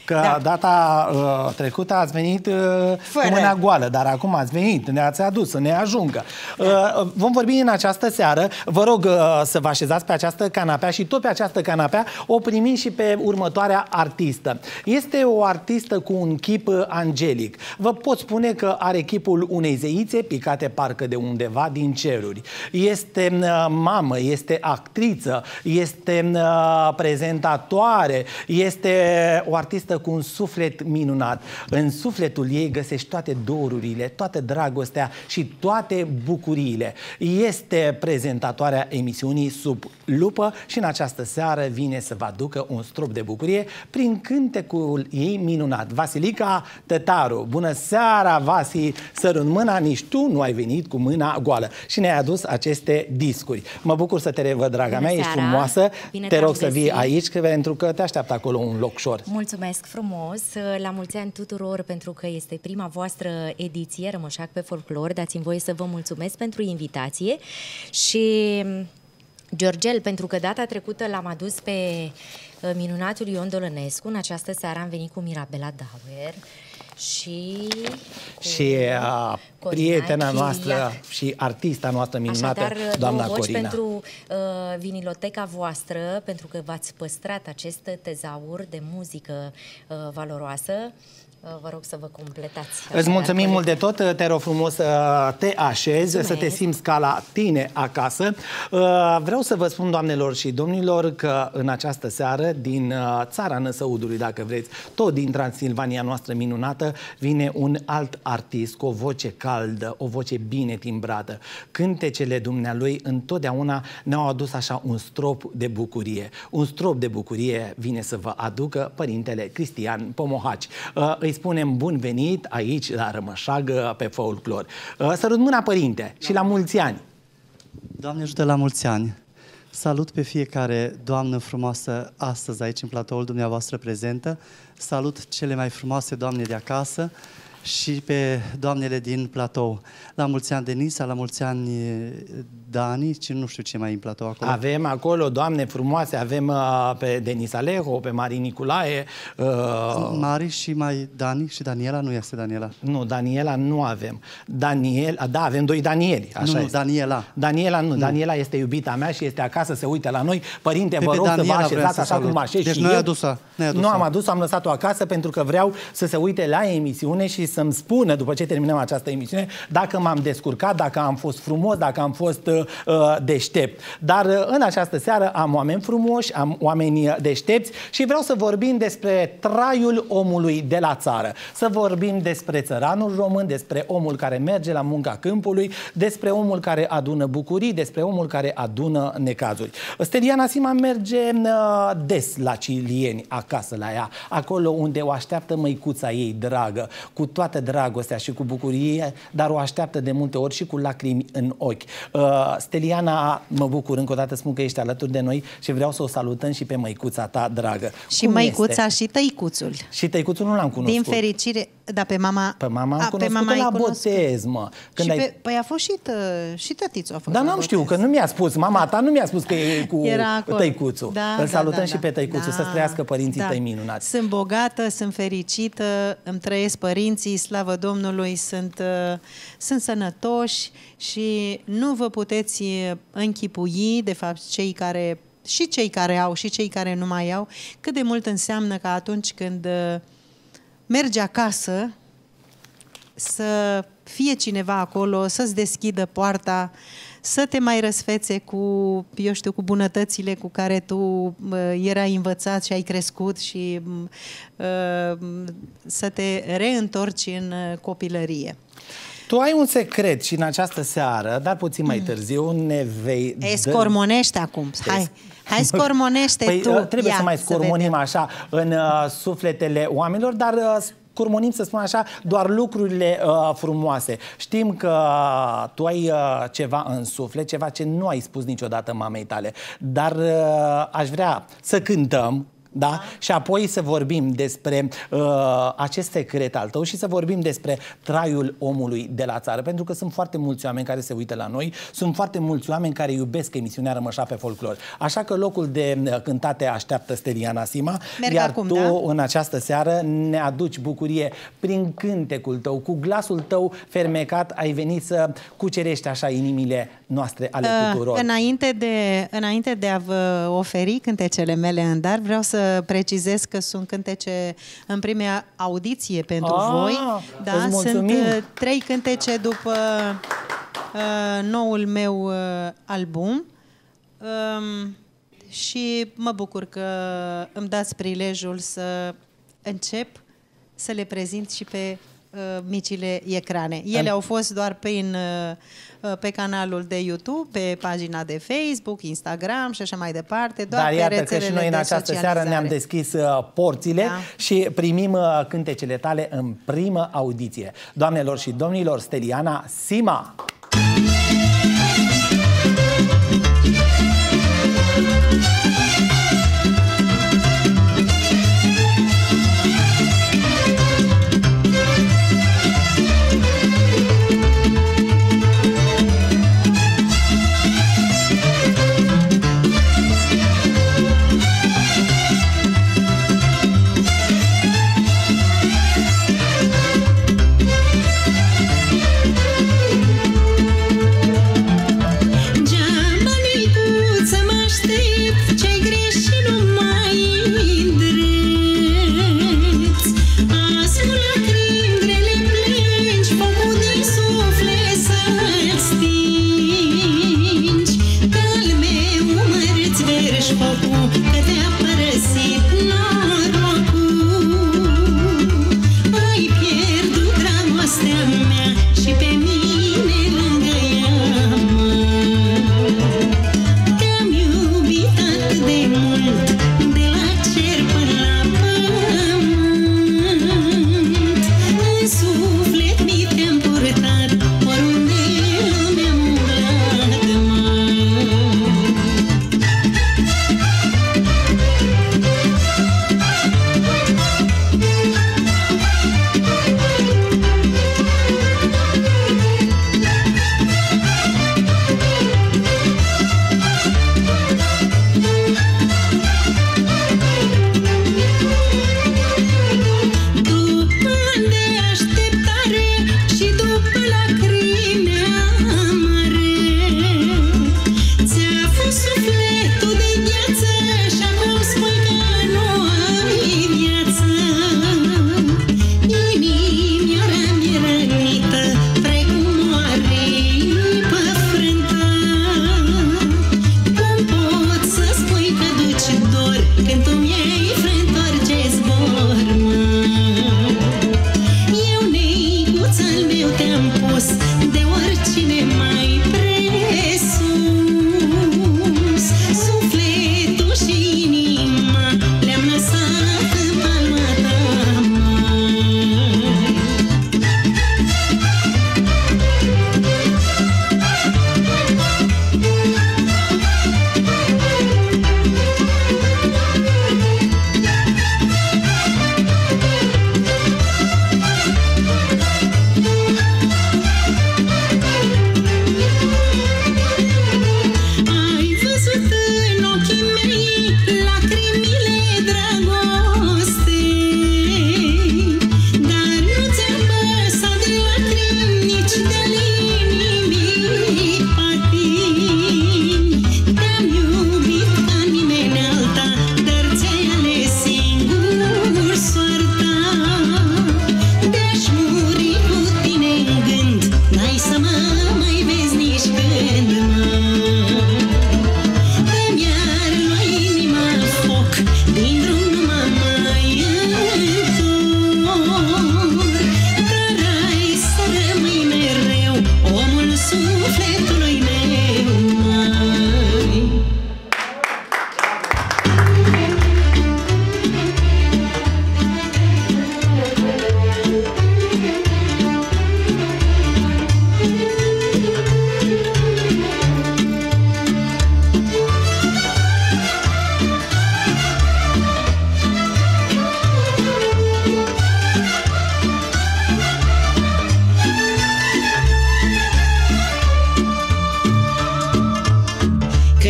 Că da. data uh, trecută ați venit uh, cu mâna goală, dar acum ați venit, ne-ați adus să ne ajungă. Uh, vom vorbi în această seară. Vă rog uh, să vă așezați pe această canapea și tot pe această canapea o primim și pe următoarea artistă. Este o artistă cu un chip uh, angelic. Vă pot spune că are chipul unei zeițe picate parcă de undeva din ceruri. Este uh, mamă, este actriță, este uh, prezentatoare, este o artistă cu un suflet minunat. În sufletul ei găsești toate dorurile, toată dragostea și toate bucuriile. Este prezentatoarea emisiunii Sub Lupă și în această seară vine să vă aducă un strop de bucurie prin cântecul ei minunat. Vasilica Tătaru. Bună seara, Vasi! Sărut mâna, nici tu nu ai venit cu mâna goală și ne-ai adus aceste discuri. Mă bucur să te revăd, draga mea, ești frumoasă. Bine te rog să vii aici, pentru că te așteaptă acolo un locșor. Mulțumesc frumos! La mulți ani tuturor, pentru că este prima voastră ediție Rămășac pe folclor. Dați-mi voie să vă mulțumesc pentru invitație și Georgel, pentru că data trecută l-am adus pe minunatul Ion Dolănescu. În această seară am venit cu Mirabela Dauer și și uh, prietena noastră și artista noastră minunată, așadar, doamna două voci Corina. pentru uh, viniloteca voastră, pentru că v-ați păstrat acest tezaur de muzică uh, valoroasă. Vă rog să vă completați. Îți mulțumim mult de tot, te rog frumos să te așezi, mulțumesc, să te simți ca la tine acasă. Vreau să vă spun, doamnelor și domnilor, că în această seară, din țara Năsăudului, dacă vreți, tot din Transilvania noastră minunată, vine un alt artist cu o voce caldă, o voce bine timbrată. Cântecele dumnealui întotdeauna ne-au adus așa un strop de bucurie. Un strop de bucurie vine să vă aducă părintele Cristian Pomohaci. Îi spunem bun venit aici la Rămășag pe folclor. Sărut mâna, părinte, și la mulți ani! Doamne ajută, la mulți ani! Salut pe fiecare doamnă frumoasă astăzi aici în platoul dumneavoastră prezentă. Salut cele mai frumoase doamne de acasă și pe doamnele din platou. La mulți ani Denisa, la mulți ani Dani, și nu știu ce mai în platou acolo. Avem acolo doamne frumoase, avem uh, pe Denisa Leho, pe Mari Niculae. Uh... Mari și mai Dani și Daniela, nu este Daniela. Nu, Daniela nu avem. Daniel, da, avem doi Danieli, așa nu, nu, este. Daniela. Daniela nu, nu, Daniela este iubita mea și este acasă, se uită la noi. Părinte, pe vă rog să vă așezați așa cum așez deci și noi eu. Adus-o, nu am adus-o, am lăsat-o acasă pentru că vreau să se uite la emisiune și să-mi spună, după ce terminăm această emisiune, dacă m-am descurcat, dacă am fost frumos, dacă am fost uh, deștept. Dar uh, în această seară am oameni frumoși, am oameni deștepți și vreau să vorbim despre traiul omului de la țară. Să vorbim despre țăranul român, despre omul care merge la munca câmpului, despre omul care adună bucurii, despre omul care adună necazuri. Steliana Sima merge uh, des la Cilieni, acasă la ea, acolo unde o așteaptă măicuța ei dragă, cu toată dragostea și cu bucurie, dar o așteaptă de multe ori și cu lacrimi în ochi. Uh, Steliana, mă bucur încă o dată, spun că ești alături de noi și vreau să o salutăm și pe măicuța ta dragă. Și Cum măicuța este? Și tăicuțul. Și tăicuțul nu l-am cunoscut. Din fericire, dar pe mama... Pe mama am a, cunoscut pe mama la botez, mă. Când și ai... pe, păi a fost și, tă, și tătițul a fost. Dar n-am știu, că nu mi-a spus, mama ta nu mi-a spus că e cu tăicuțul. Da, Îl salutăm da, da, și pe tăicuțul, da, să-ți trăiască părinții da. tăi minunați. Sunt bogată, sunt fericită, îmi trăiesc părinții, slavă Domnului, sunt, uh, sunt sănătoși și nu vă puteți închipui, de fapt, cei care, și cei care au și cei care nu mai au, cât de mult înseamnă că atunci când uh, mergi acasă, să fie cineva acolo, să-ți deschidă poarta, să te mai răsfețe cu, eu știu, cu bunătățile cu care tu uh, erai învățat și ai crescut și uh, să te reîntorci în uh, copilărie. Tu ai un secret și în această seară, dar puțin mai târziu, ne vei... E, scormonește acum. Hai, hai scormonește păi, tu. Trebuie Ia, să mai scormonim să așa în uh, sufletele oamenilor, dar... Uh, Scormonim, să spun așa, doar lucrurile uh, frumoase. Știm că uh, tu ai uh, ceva în suflet, ceva ce nu ai spus niciodată mamei tale. Dar uh, aș vrea să cântăm Da? Da? Și apoi să vorbim despre uh, acest secret al tău și să vorbim despre traiul omului de la țară, pentru că sunt foarte mulți oameni care se uită la noi, sunt foarte mulți oameni care iubesc emisiunea Rămășa pe folclor. Așa că locul de cântat te așteaptă, Steliana Sima, Merg iar acum, tu da? în această seară ne aduci bucurie prin cântecul tău, cu glasul tău fermecat, ai venit să cucerești așa inimile noastre ale tuturor. Uh, înainte, de, înainte de a vă oferi cântecele mele în dar, vreau să precizez că sunt cântece în prima audiție pentru ah, voi. Da, sunt uh, trei cântece după uh, noul meu uh, album. Um, și mă bucur că îmi dați prilejul să încep să le prezint și pe uh, micile ecrane. Ele au fost doar prin, uh, pe canalul de YouTube, pe pagina de Facebook, Instagram și așa mai departe, doar Dar pe iată rețelele că și noi în această seară ne-am deschis uh, porțile, da, și primim uh, cântecele tale în primă audiție. Doamnelor și domnilor, Steliana Sima!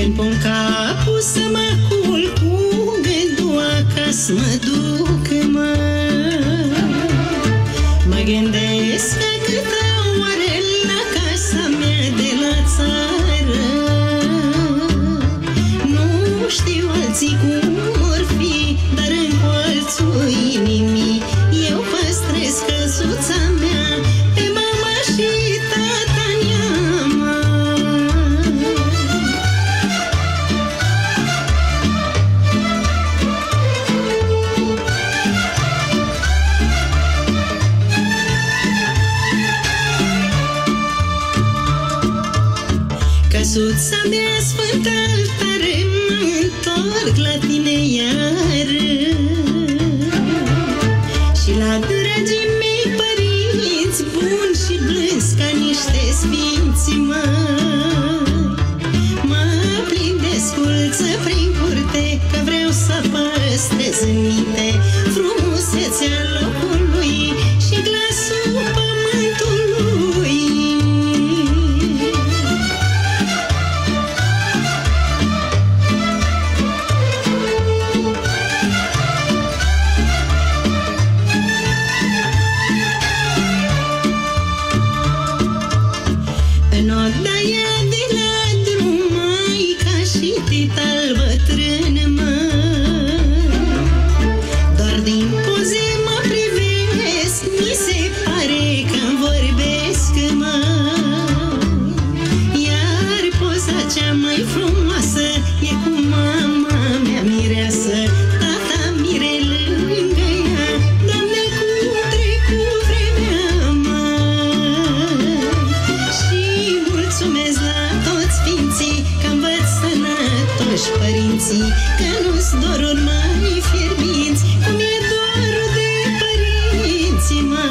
Când pun capul să mă culc cu gândul acasă mă duc, mă Mă gândesc că câtă oare la casa mea de la țară. Nu știu alții cum or fi, dar în colțul inimii eu păstrez căsuța mea pe mama și tata neamă. Căsuța mea sfântă altare, mă întorc la tine iar și la dragii mei părinți buni și blânzi ca niște sfinți, mă Mă plimb de sculță prin curte, că vreau să păstrez în minte frumusețea locului și glasul pământului. În odaia de la drum, maica și tita-l bătrân, mă doar din poze mă privesc, mi se pare că-mi vorbesc, mă Iar poza cea mai frumoasă e cu mama mea mireasă, tata mire lângă ea, Doamne, cum trecu vremea, mă Și mulțumesc la toți sfinții că-mi văd sănătoși părinții, că nu-s doruri mai fierbinți, cum e dorul de părinții, mă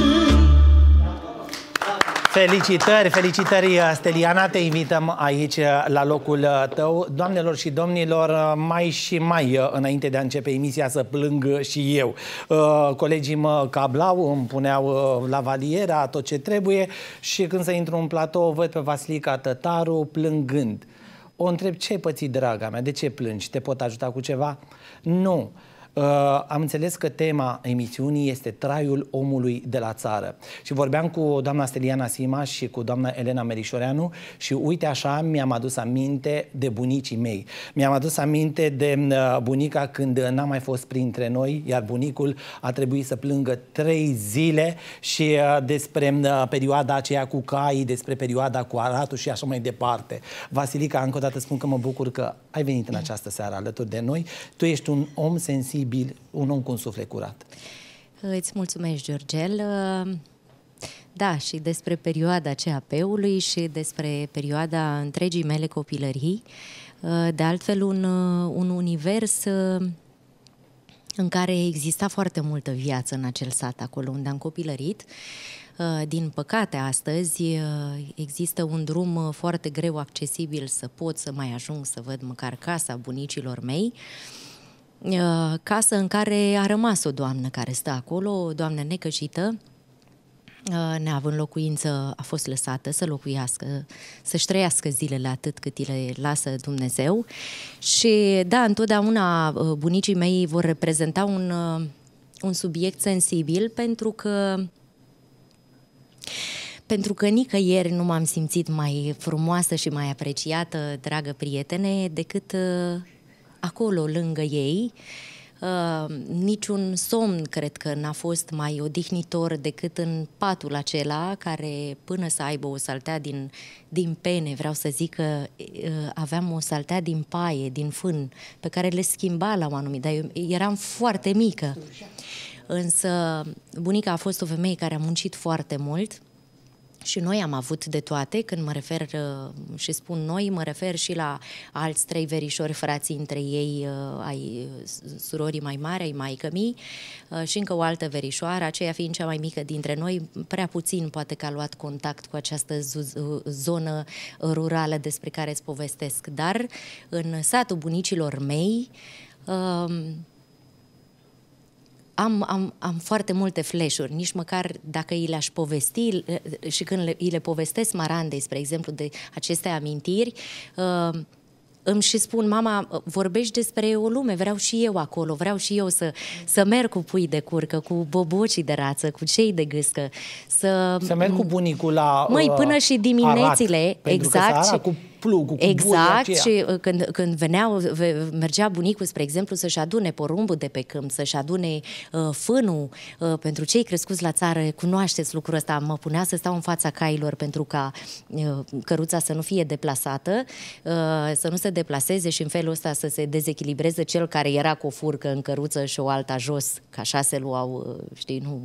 Felicitări, felicitări, Steliana, te invităm aici la locul tău. Doamnelor și domnilor, mai și mai înainte de a începe emisia să plâng și eu. Colegii mă cablau, îmi puneau lavaliera, tot ce trebuie și când să intru în platou văd pe Vasilica Tătaru plângând. O întreb, ce ai pățit, draga mea? De ce plângi? Te pot ajuta cu ceva? Nu. Uh, am înțeles că tema emisiunii este traiul omului de la țară. Și vorbeam cu doamna Steliana Sima și cu doamna Elena Merișoreanu și uite așa mi-am adus aminte de bunicii mei. Mi-am adus aminte de uh, bunica când n-a mai fost printre noi, iar bunicul a trebuit să plângă trei zile și uh, despre uh, perioada aceea cu caii, despre perioada cu aratul și așa mai departe. Vasilica, încă o dată spun că mă bucur că ai venit în această seară alături de noi. Tu ești un om sensibil, un om cu un suflet curat. Îți mulțumesc, Georgel. Da, și despre perioada C A P-ului și despre perioada întregii mele copilării. De altfel, un, un univers în care exista foarte multă viață în acel sat, acolo unde am copilărit. Din păcate, astăzi există un drum foarte greu accesibil să pot să mai ajung să văd măcar casa bunicilor mei, casă în care a rămas o doamnă care stă acolo, o doamnă necăjită, neavând locuință, a fost lăsată să locuiască, să-și trăiască zilele atât cât îi le lasă Dumnezeu. Și da, întotdeauna bunicii mei vor reprezenta un, un subiect sensibil, pentru că pentru că nicăieri nu m-am simțit mai frumoasă și mai apreciată, dragă prietene, decât acolo, lângă ei. Uh, niciun somn, cred că, n-a fost mai odihnitor decât în patul acela, care, până să aibă o saltea din, din pene, vreau să zic că uh, aveam o saltea din paie, din fân, pe care le schimba la un anumit, dar eu eram foarte mică. Însă bunica a fost o femeie care a muncit foarte mult. Și noi am avut de toate, când mă refer și spun noi, mă refer și la alți trei verișori, frații între ei, ai surorii mai mari, ai maică-mii, și încă o altă verișoară, aceea fiind cea mai mică dintre noi, prea puțin poate că a luat contact cu această zonă rurală despre care îți povestesc. Dar în satul bunicilor mei Am, am, am foarte multe flash-uri, nici măcar dacă îi le-aș povesti și când le, îi le povestesc Marandei, spre exemplu, de aceste amintiri, uh, îmi și spun, mama, vorbești despre o lume, vreau și eu acolo, vreau și eu să, să merg cu pui de curcă, cu bobocii de rață, cu cei de gâscă. Să, să merg cu bunicul la Măi, până și diminețile, Arat, exact. Pentru că cu plugul, cu exact, și când, când veneau, mergea bunicul, spre exemplu, să-și adune porumbul de pe câmp, să-și adune uh, fânul. Uh, pentru cei crescuți la țară, cunoașteți lucrul ăsta, mă punea să stau în fața cailor pentru ca uh, căruța să nu fie deplasată, uh, să nu se deplaseze și în felul ăsta să se dezechilibreze cel care era cu o furcă în căruță și o alta jos, că așa se luau, uh, știi, nu...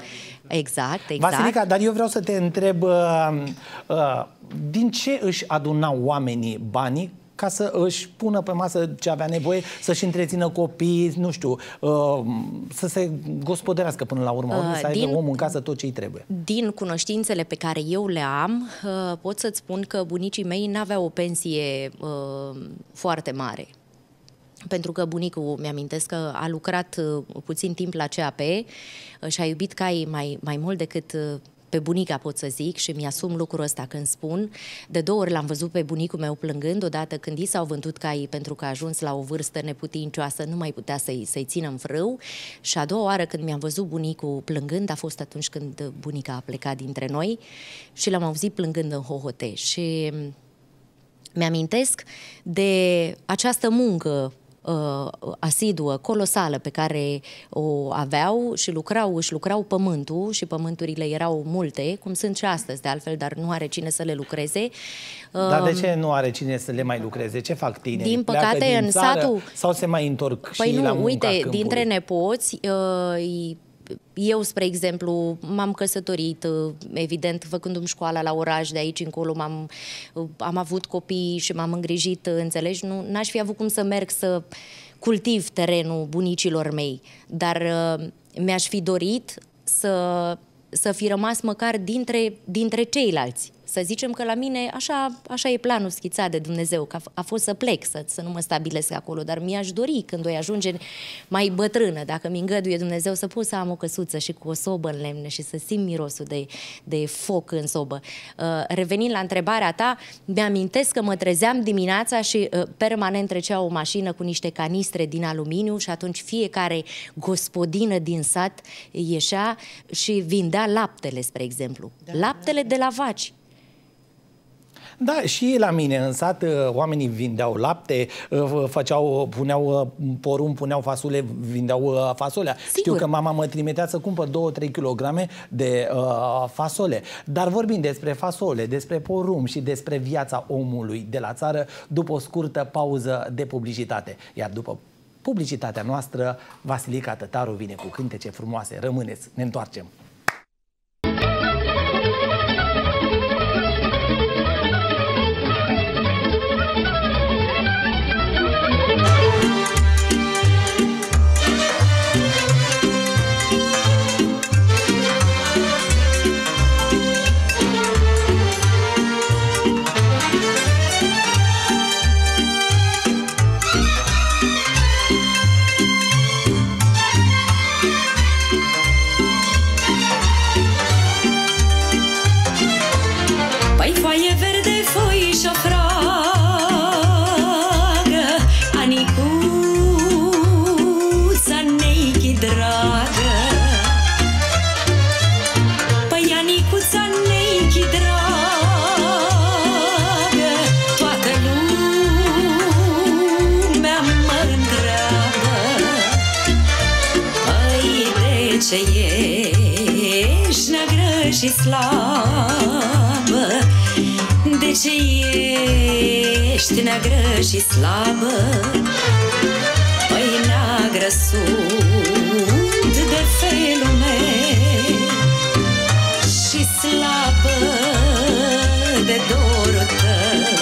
Exact, exact. Vasilica, dar eu vreau să te întreb, uh, uh, din ce își adunau oamenii banii ca să își pună pe masă ce avea nevoie, să-și întrețină copii, nu știu, uh, să se gospodărească până la urmă, uh, să aibă omul în casă tot ce îi trebuie. Din cunoștințele pe care eu le am, uh, pot să-ți spun că bunicii mei n-aveau o pensie uh, foarte mare. Pentru că bunicul, mi-amintesc că a lucrat uh, puțin timp la C A P uh, și a iubit caii mai, mai mult decât... Uh, pe bunica pot să zic și mi-asum lucrul ăsta când spun. De două ori l-am văzut pe bunicul meu plângând, odată când i s-au vândut caii pentru că a ajuns la o vârstă neputincioasă, nu mai putea să-i, să-i țină în frâu, și a doua oară când mi-am văzut bunicul plângând a fost atunci când bunica a plecat dintre noi și l-am auzit plângând în hohote. Și mi-amintesc de această muncă Uh, asiduă, colosală pe care o aveau și lucrau, își lucrau pământul și pământurile erau multe, cum sunt și astăzi de altfel, dar nu are cine să le lucreze. Dar de ce nu are cine să le mai lucreze? Ce fac tinerii? Din păcate, din în țară, satul... Sau se mai întorc păi și nu, la munca uite, câmpului? dintre nepoți, uh, eu, spre exemplu, m-am căsătorit, evident, făcându-mi școala la oraș, de aici încolo m-am, am avut copii și m-am îngrijit, înțelegi? Nu, n-aș fi avut cum să merg să cultiv terenul bunicilor mei, dar uh, mi-aș fi dorit să, să fi rămas măcar dintre, dintre ceilalți. Să zicem că la mine așa, așa e planul schițat de Dumnezeu, că a, a fost să plec, să, să nu mă stabilesc acolo, dar mi-aș dori când o ajunge mai bătrână, dacă mi îngăduie Dumnezeu, să pot să am o căsuță și cu o sobă în lemne și să simt mirosul de, de foc în sobă. Uh, revenind la întrebarea ta, mi-amintesc că mă trezeam dimineața și uh, permanent trecea o mașină cu niște canistre din aluminiu și atunci fiecare gospodină din sat ieșea și vindea laptele, spre exemplu. Da, laptele da, de la vaci. Da, și la mine în sat oamenii vindeau lapte, făceau, puneau porumb, puneau fasole, vindeau fasolea. Sigur. Știu că mama mă trimitea să cumpăr două trei kilograme de uh, fasole. Dar vorbim despre fasole, despre porumb și despre viața omului de la țară după o scurtă pauză de publicitate. Iar după publicitatea noastră, Vasilica Tătaru vine cu cântece frumoase. Rămâneți, ne întoarcem. Și slabă, de ce ești neagră și slabă? Păi neagră sunt de felul meu și slabă de dorul tău.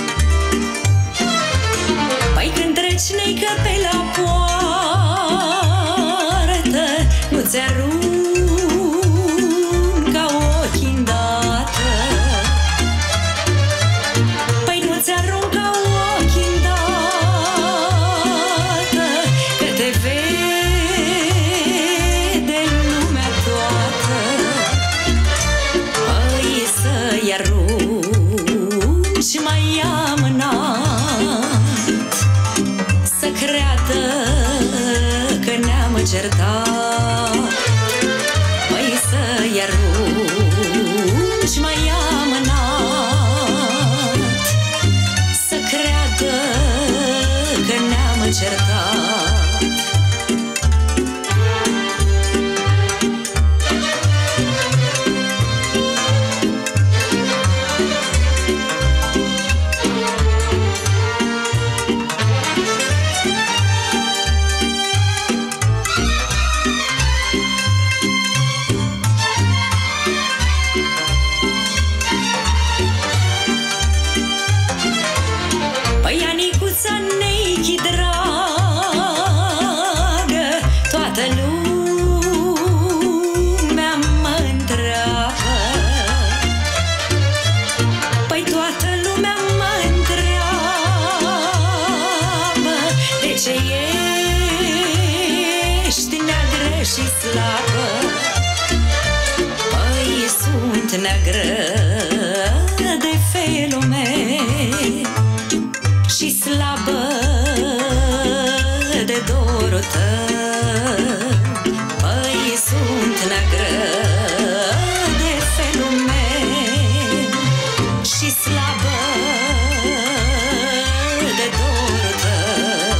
Neică pe la poartă certat. Păi să-i arunci mai amânat, să creadă că ne-am certat. Neagră de felul meu și slabă de dorul tău. Păi sunt neagră de felul meu și slabă de dorul tău.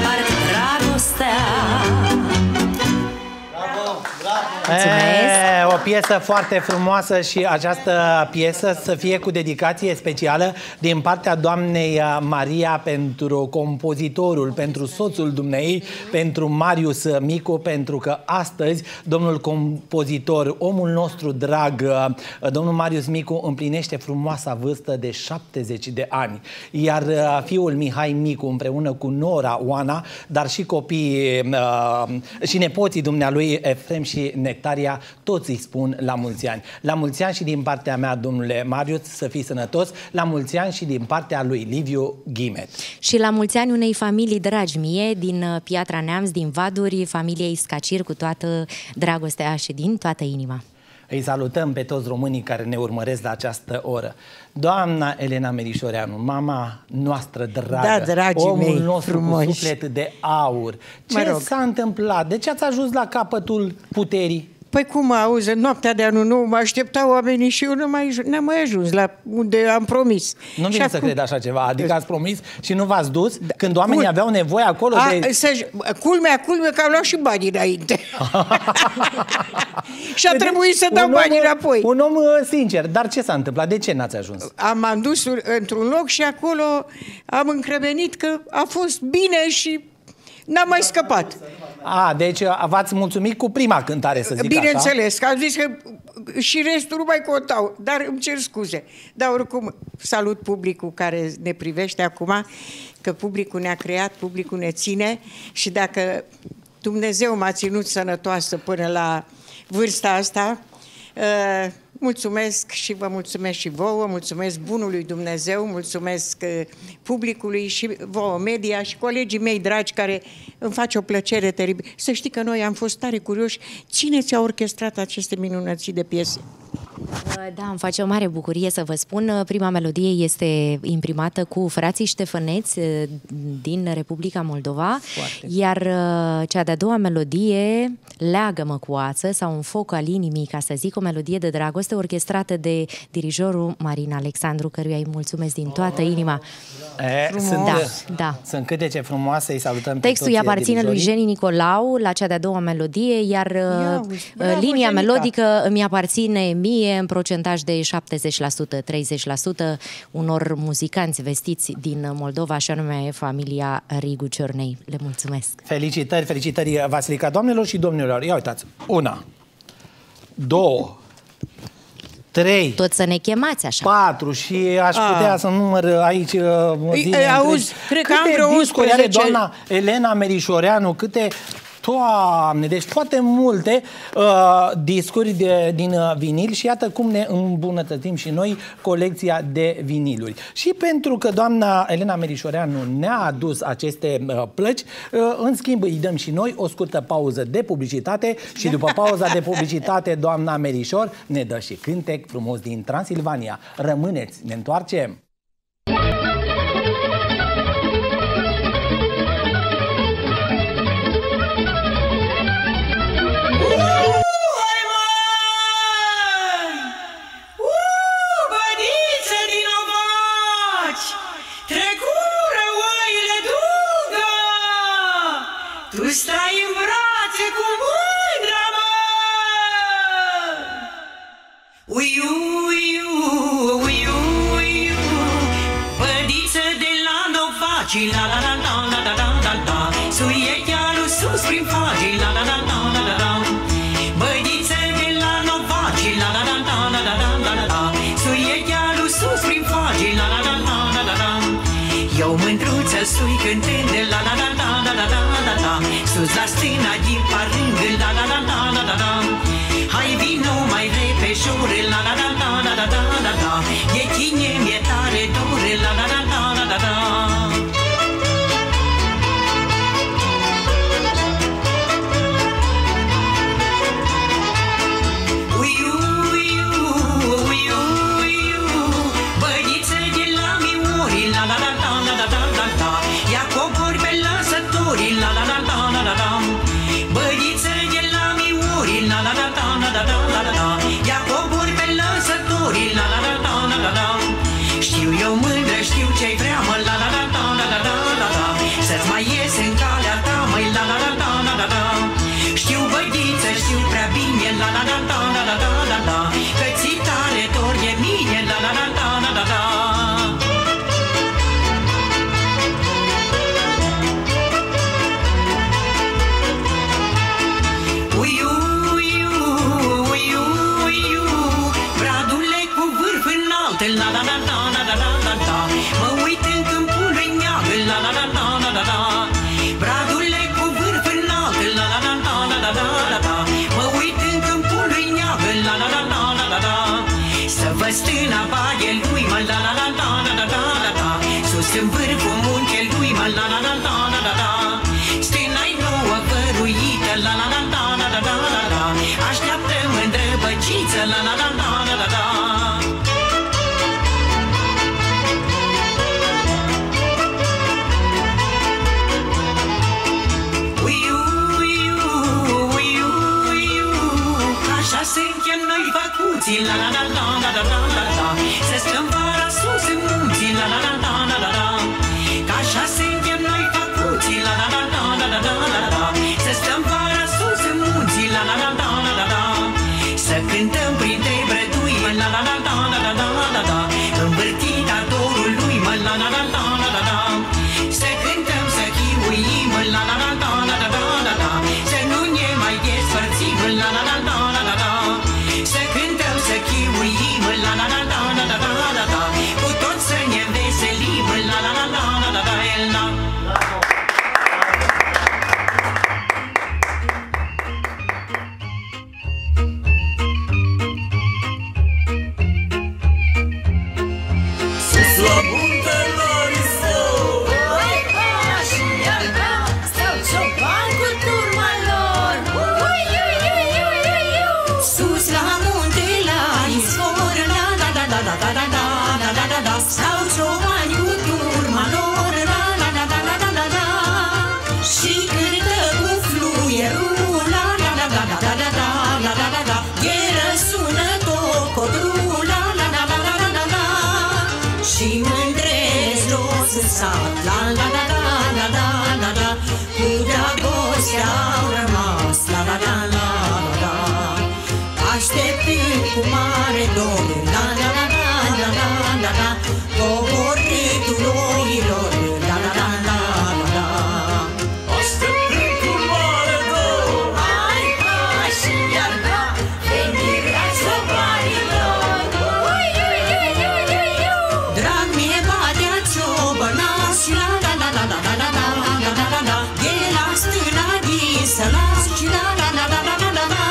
Mulțumesc! E, o piesă foarte frumoasă și această piesă să fie cu dedicație specială din partea doamnei Maria pentru compozitorul, pentru soțul dumneei, pentru Marius Micu, pentru că astăzi domnul compozitor, omul nostru drag, domnul Marius Micu, împlinește frumoasa vârstă de șaptezeci de ani. Iar fiul Mihai Micu împreună cu nora Oana, dar și copiii și nepoții dumnealui Efrem și Nectaria, toți îi spun la mulți ani. La mulți ani și din partea mea, domnule Marius, să fii sănătos. La mulți ani și din partea lui Liviu Ghimet. Și la mulți ani unei familii dragi mie, din Piatra Neamț, din Vaduri, familiei Scacir, cu toată dragostea și din toată inima. Îi salutăm pe toți românii care ne urmăresc la această oră. Doamna Elena Merișoreanu, mama noastră dragă, da, omul mei, nostru frumoși. cu suflet de aur. Ce Mă rog. s-a întâmplat? De ce ați ajuns la capătul puterii? Păi cum auzi, în noaptea de anul nou mă așteptau oamenii și eu n-am mai ajuns la unde am promis. Nu vine și să acum... cred așa ceva, adică ați promis și nu v-ați dus când oamenii Cul... aveau nevoie acolo A, de... să... Culmea, culmea că am luat și banii înainte. Și a Vedeți? trebuit să dau Un banii om, înapoi. Un om sincer, dar ce s-a întâmplat? De ce n-ați ajuns? Am am dus într-un loc și acolo am încremenit că a fost bine și n-am mai scăpat. A, deci v-ați mulțumit cu prima cântare, să zic Bineînțeles, așa? că am zis că și restul nu mai contau, dar îmi cer scuze. Dar oricum salut publicul care ne privește acum, că publicul ne-a creat, publicul ne ține și dacă Dumnezeu m-a ținut sănătoasă până la vârsta asta, uh, mulțumesc și vă mulțumesc și vouă, mulțumesc bunului Dumnezeu, mulțumesc uh, publicului și vouă media și colegii mei dragi care îmi face o plăcere teribilă. Să știi că noi am fost tare curioși cine ți-a orchestrat aceste minunății de piese. Da, îmi face o mare bucurie să vă spun. Prima melodie este imprimată cu frații Ștefăneți din Republica Moldova. Foarte. Iar cea de-a doua melodie, Leagă-mă cu ață, sau Un foc al inimii, ca să zic, o melodie de dragoste orchestrată de dirijorul Marin Alexandru, căruia îi mulțumesc din toată inima. E, sunt, da, da. sunt câtece frumoase, îi salutăm. Textul îi aparține lui Jenny Nicolau la cea de-a doua melodie, iar Ia, bravo, linia Jenica. melodică îmi aparține mie în procentaj de șaptezeci la sută, treizeci la sută unor muzicanți vestiți din Moldova, și anume familia Rigu Ciornei. Le mulțumesc! Felicitări, felicitări, Vasilica, doamnelor și domnilor! Ia uitați! Una, două, trei, tot să ne chemați așa. Patru și aș putea A. să număr aici zile auzi, cred că am vreo discuri are doamna Elena Merișoreanu, câte... Doamne, deci foarte multe uh, discuri de, din uh, vinil și iată cum ne îmbunătățim și noi colecția de viniluri. Și pentru că doamna Elena Merișoreanu ne-a adus aceste uh, plăci, uh, în schimb îi dăm și noi o scurtă pauză de publicitate și după pauza de publicitate doamna Merișor ne dă și cântec frumos din Transilvania. Rămâneți, ne întoarcem! Stai în brațe cu mândra, mă! Uiu, uiu, uiu, uiu, bădiță de la Novaci, la la la la la la la la la, suie chiarul sus prin fagi, la la la la la la la, bădiță de la Novaci, la la la la la la la la la, suie chiarul sus prin fagi, la la la la la la la. Eu mândruță sui cântând de la la la la la la la la la, sus la stâna din parând, la la la la la la la. Hai vino mai repejore, la la la la la la la la la, e chine, mi-e tare dore, la la la la la la la. Uiu, uiu, uiu, uiu, bădiță de la Miori, la la la la la la la la, ia cobori pe lăsători, la la la la la la la, bădiță de la Miori, la la la la la la la la la, ia cobori pe lăsători, la la la la la la la. Știu eu mândră, știu ce-i vrea, mă, la la la la la la la la la, să-ți mai ies în calea ta, măi, la la la la la la la. Știu bădiță, știu prea bine, la la la la la la la. stâna baghelui, mă la la la la la la la la la. Sus în vârful muncelui, mă la la la la la la la. Stâna-i nouă văruită, la la la la la la la la la. Așteaptă mândră băciță, la la la la la la la. Suntem noi facuții, la la la la la la la la la. Să stăm vara sus în munții, la la la la la la la. Ca așa suntem noi facuții, la la la la la la la la la. Să stăm vara sus în munții, la la la la la la la. Să cântăm printre brădui, mă la la la la la la la la la. Învârtita dorului, mă la la la la la la la. Să cântăm, să chiuim, mă la la la la la la la la la. Să nu ne mai despărțim, mă la la la la la la la. Să cântăm, să chiuim, la la la la la la la la la. Cu toți să ne veselim, la la la la la la la la. Sus la muntelor izvor, Oi, ca și iarba, stau cioban cu turma lor. Ui, ui, ui, ui, ui, ui. Sus la munte la izvor, la la la la la la la la la la la la. Stau ciobani cu turma lor, la la la la la la la la. Și cântă cu fluierul, la la la la la la la la la la la. E răsună tocodrul, la la la la la la la la. Și mândrezi los în sat, la la la la la la la la. Cu dragoste au rămas, la la la la la la. Așteptând cu mare dor, la la la la la la la la. Coborâtul oilor, la la la la la la. așteptând cu mare dor. Hai ca și iarba, venirea ciobanilor. Ui, ui, ui, ui, ui, ui. Drag mie batea ciobănaș, la la la la la la la la la la la la. E la stâna din sălaș, la la la la la la la la.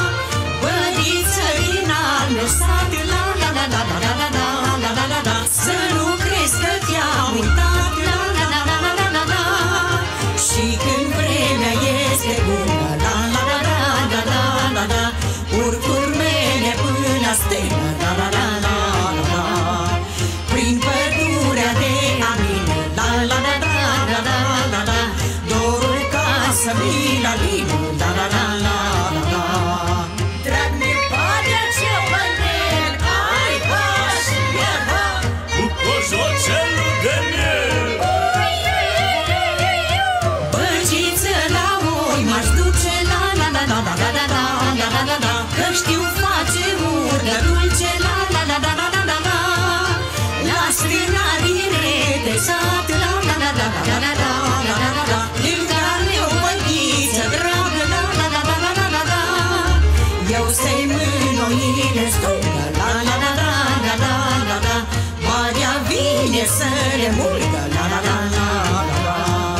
Bădiță din al meu sat, la la la la la la la la la la la la. Să nu crezi că te-am uitat, la la la la la la la la. Și când vremea este bună, la la la la la la la la. Urc urmele până stână, la la la la la la. Prin pădurea de a mine, la la la la la la la la. Dorul ca să mi-l alină, la la la la la la. Drag nepadea ce mănânc, ai ca și iarba. Cu cojocelul de miel, Ui, ui, ui, ui, ui, ui. Băgiță la oi m-aș duce, la la la la la la la la la la la la. Că știu face urdă dulce, la la la la la la la la. La stâna din rete sat, la la la la la la la la la la la. Lângă al meu băgiță dragă, la la la la la la la la. Eu să-i mânoile stungă, la la la la la la la la. Badea vine să le mulgă, la la la la la la.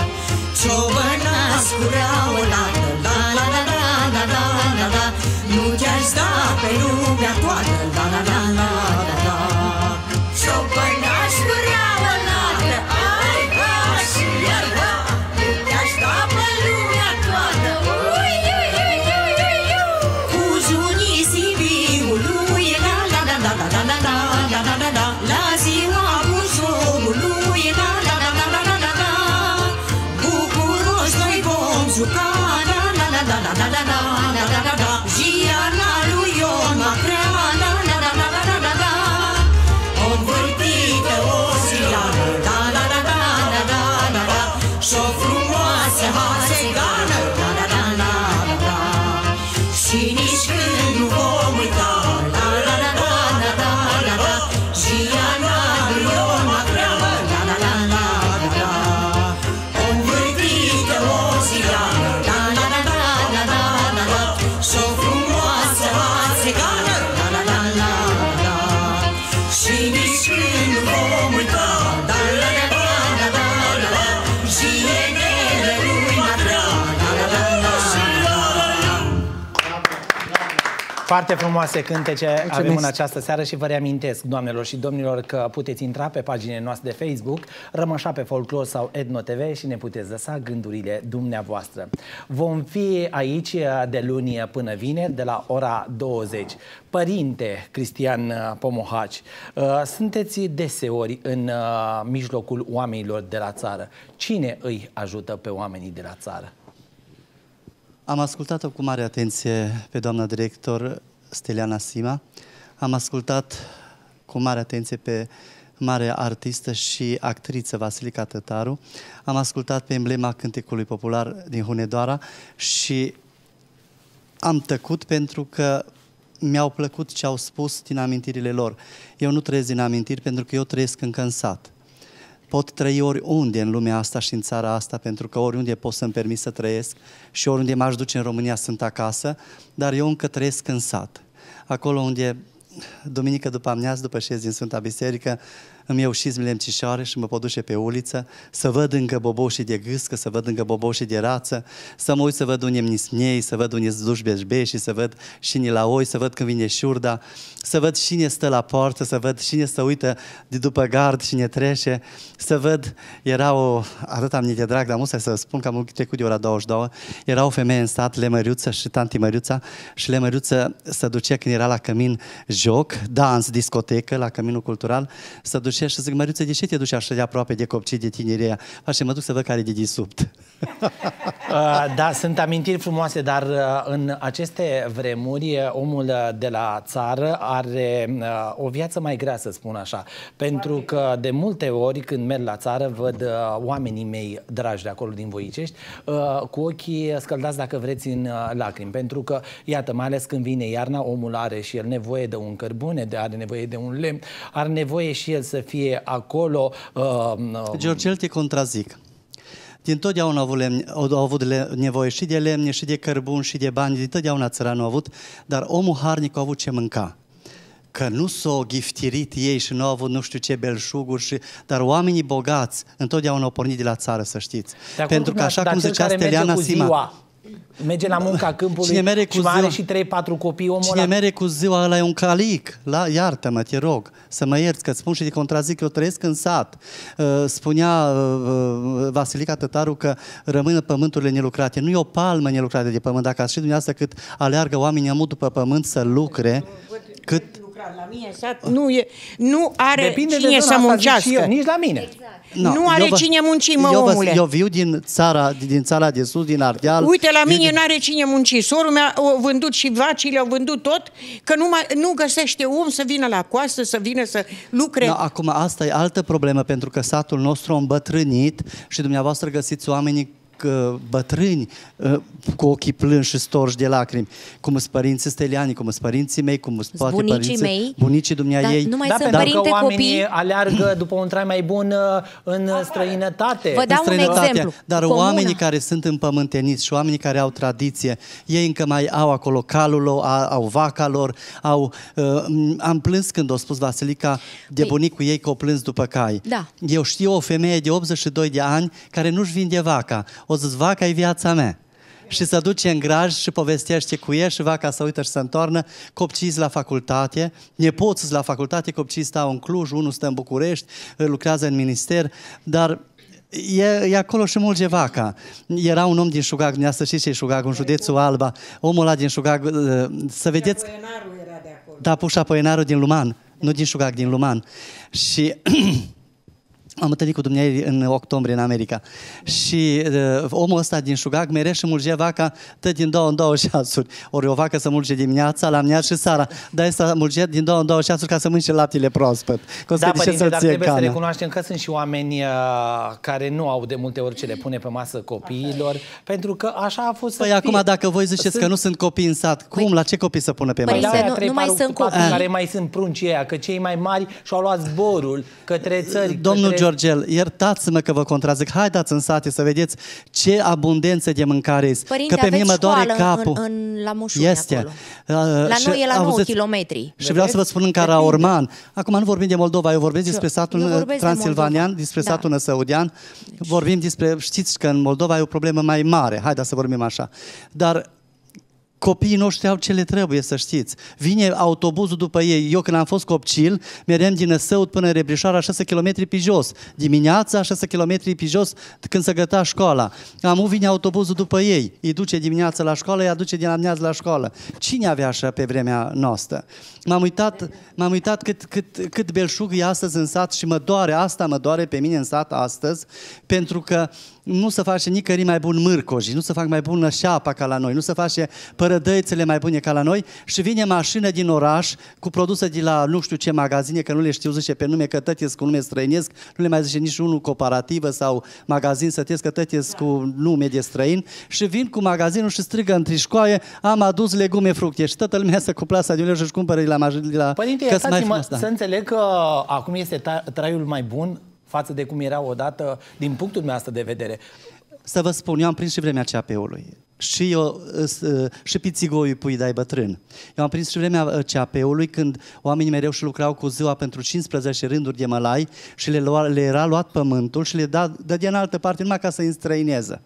Ciobănaș curea o lată, la la la la la la la la. Nu te-aș da pe lumea toată, la la la la la la. Ciobănaș curea o lată, ai ca și iarba. Nu te-aș da pe lumea toată, ui, ui, ui, ui, ui, ui. Cu junii Sibiului, la la la la la la la la la la la la. La ziua bujorului, la la la la la la la la. Bucuroși noi vom juca, la la la la la la la la la la la la. Giana lui Ion Macrea, la la la la la Foarte frumoase cântece Mulțumesc. avem în această seară și vă reamintesc, doamnelor și domnilor, că puteți intra pe paginile noastre de Facebook, Rămășa pe Folclor sau Etno T V și ne puteți lăsa gândurile dumneavoastră. Vom fi aici de luni până vineri, de la ora douăzeci. Părinte Cristian Pomohaci, sunteți deseori în mijlocul oamenilor de la țară. Cine îi ajută pe oamenii de la țară? Am ascultat-o cu mare atenție pe doamna director Steliana Sima. Am ascultat cu mare atenție pe mare artistă și actriță Vasilica Tătaru. Am ascultat pe emblema cântecului popular din Hunedoara și am tăcut pentru că mi-au plăcut ce au spus din amintirile lor. Eu nu trăiesc din amintiri pentru că eu trăiesc încă în sat. Pot trăi oriunde în lumea asta și în țara asta, pentru că oriunde pot să-mi permit să trăiesc și oriunde m-aș duce în România sunt acasă, dar eu încă trăiesc în sat. Acolo unde, duminică după amiază, după ce ies din Sfânta Biserică, îmi iau șizmile lemcișoare și mă pot duce pe uliță, să văd încă boboșii de gâscă, să văd încă boboșii de rață, să mă uit să văd unde mnismei, să văd unde zduși beșbeșii, să văd cine la oi, să văd când vine șurda, să văd cine stă la poartă, să văd cine se uită de după gard, cine trece, să văd, era o, atât am de drag, dar musai să spun că am trecut de ora douăzeci și două, era o femeie în sat, Lemăriuță și tanti Măriuța, și Lemăriuță se ducea când era la cămin joc, dans, discotecă, la căminul cultural, se ducea și zic, Măriuță, de ce te duci așa de aproape de copcii de tineria? Așa, mă duc să văd care e de desubt. Da, sunt amintiri frumoase, dar în aceste vremuri omul de la țară are o viață mai grea, să spun așa, pentru că de multe ori când merg la țară văd oamenii mei dragi de acolo din Voicești cu ochii scăldați, dacă vreți, în lacrimi, pentru că, iată, mai ales când vine iarna, omul are și el nevoie de un cărbune, are nevoie de un lemn, are nevoie și el să fie acolo. Uh, uh, Georgel, te contrazic. Din totdeauna au avut, lemne, au avut nevoie și de lemne, și de cărbun, și de bani, din totdeauna țăranul a avut, dar omul harnic a avut ce mânca. Că nu s-au giftirit ei și nu au avut nu știu ce belșuguri, și... dar oamenii bogați întotdeauna au pornit de la țară, să știți. Pentru că, așa cum zicea Steliana Sima, merge la munca câmpului cine mere cu și mai ziua, are și trei patru copii, omul cine ăla... mere cu ziua ăla e un calic. La, iartă-mă, te rog, să mă ierți, că spun și de contrazic, eu trăiesc în sat. Spunea Vasilica Tătaru că rămân pământurile nelucrate. Nu e o palmă nelucrată de pământ, dacă ați ști dumneavoastră cât aleargă oamenii amut după pământ să lucre, cât... La mine sat nu, e, nu are Depinde cine de să muncească. eu, nici la mine. Exact. No, nu are vă, cine munci, mă, eu omule. Vă, eu viu din țara, din țara de sus, din Ardeal. Uite, la mine din... nu are cine munci. Sorul meu a vândut și vacile, au vândut tot, că nu, mai, nu găsește om să vină la coastă, să vină să lucre. No, acum, asta e altă problemă, pentru că satul nostru a îmbătrânit și dumneavoastră găsiți oamenii bătrâni cu ochii plânși și storși de lacrimi, cum sunt părinții Steliani, cum sunt părinții mei, cum sunt poate bunicii părinții, mei, bunicii dumnea ei. Nu mai da, sunt pentru părinte că oamenii copii. aleargă după un trai mai bun în străinătate. Vă dau un exemplu. Dar Comuna. oamenii care sunt împământeniți și oamenii care au tradiție, ei încă mai au acolo calul lor, au vaca lor, au... Uh, am plâns când a spus Vasilica de păi, bunicul ei că o plâns după cai. Da. Eu știu o femeie de optzeci și doi de ani care nu-și vinde vaca. O zis, vaca e viața mea. Și se duce în graj și povestește cu ea și vaca se uită și se întoarnă, copcii la facultate, nepoții la facultate, copcii stau în Cluj, unul stă în București, lucrează în minister, dar e, e acolo și mulge vaca. Era un om din Șugag, dumneavoastră știți ce e Șugag, în județul Alba, omul ăla din Șugag, să vedeți... Da, Pușa Poienarul din Luman, nu din Șugag, din Luman. Și... am întâlnit cu dumneavoastră în octombrie în America. Și uh, omul ăsta din Șugag mereu și mulge vaca tot din două în două șasuri. Ori o vacă să mulge dimineața, la amiază și seara. Dar ăsta mulge din două în două șasuri ca să mănânce laptele proaspăt. Da, părinte, dar trebuie cana. Să recunoaștem că sunt și oameni uh, care nu au de multe ori ce le pune pe masă copiilor, pentru că așa a fost să Păi fie. acum dacă voi ziceți sunt... că nu sunt copii în sat, cum, păi... la ce copii să pună pe masă? Păi nu, nu mai sunt copii. Care mai sunt pruncii aia, că cei mai mari și-au luat zborul către țări. Domnul către... Georgel, iertați-mă că vă contrazic, haideți în sate să vedeți ce abundență de mâncare este. Părinte, că pe mine mă doare capul. În, în, la Mușuni este. Acolo. Uh, la și, noi e la nouă auziți, kilometri. Și vreau să vă spun în Caraorman. Acum nu vorbim de Moldova, eu vorbesc despre satul transilvanian, de despre da. satul năsăudean. Vorbim despre, știți că în Moldova e o problemă mai mare, haideți să vorbim așa. Dar Copiii noștri au ce le trebuie, să știți. Vine autobuzul după ei. Eu când am fost copil, merem din Năsăud până în Rebrișoara șase kilometri pe jos. Dimineața șase kilometri pe jos când se gătea școala. Amu vine autobuzul după ei. Îi duce dimineața la școală, îi aduce din amiază la școală. Cine avea așa pe vremea noastră? M-am uitat, m-am uitat cât, cât, cât belșug e astăzi în sat și mă doare, asta mă doare pe mine în sat astăzi, pentru că nu se face nicăieri mai bun mârcoji, nu se fac mai bună șeapa ca la noi, nu se face părădăițele mai bune ca la noi și vine mașină din oraș cu produse de la nu știu ce magazine, că nu le știu zice pe nume, că tătiesc cu nume străinesc, nu le mai zice nici unul cooperativă sau magazin să că tătiesc cu nume de străin și vin cu magazinul și strigă în trișcoaie, am adus legume, fructe și toată lumea se cu plasa de ulei și-și cumpără de la mașină. La... Părinte, iertați-mă să înțeleg că acum este traiul mai bun față de cum era odată, din punctul meu de vedere. Să vă spun, eu am prins și vremea C A P-ului. Și eu, și pițigoiul pui dai bătrân. Eu am prins și vremea C A P-ului când oamenii mereu și lucrau cu ziua pentru cincisprezece rânduri de mălai și le, lua, le era luat pământul și le dădea în altă parte numai ca să îi înstrăineze.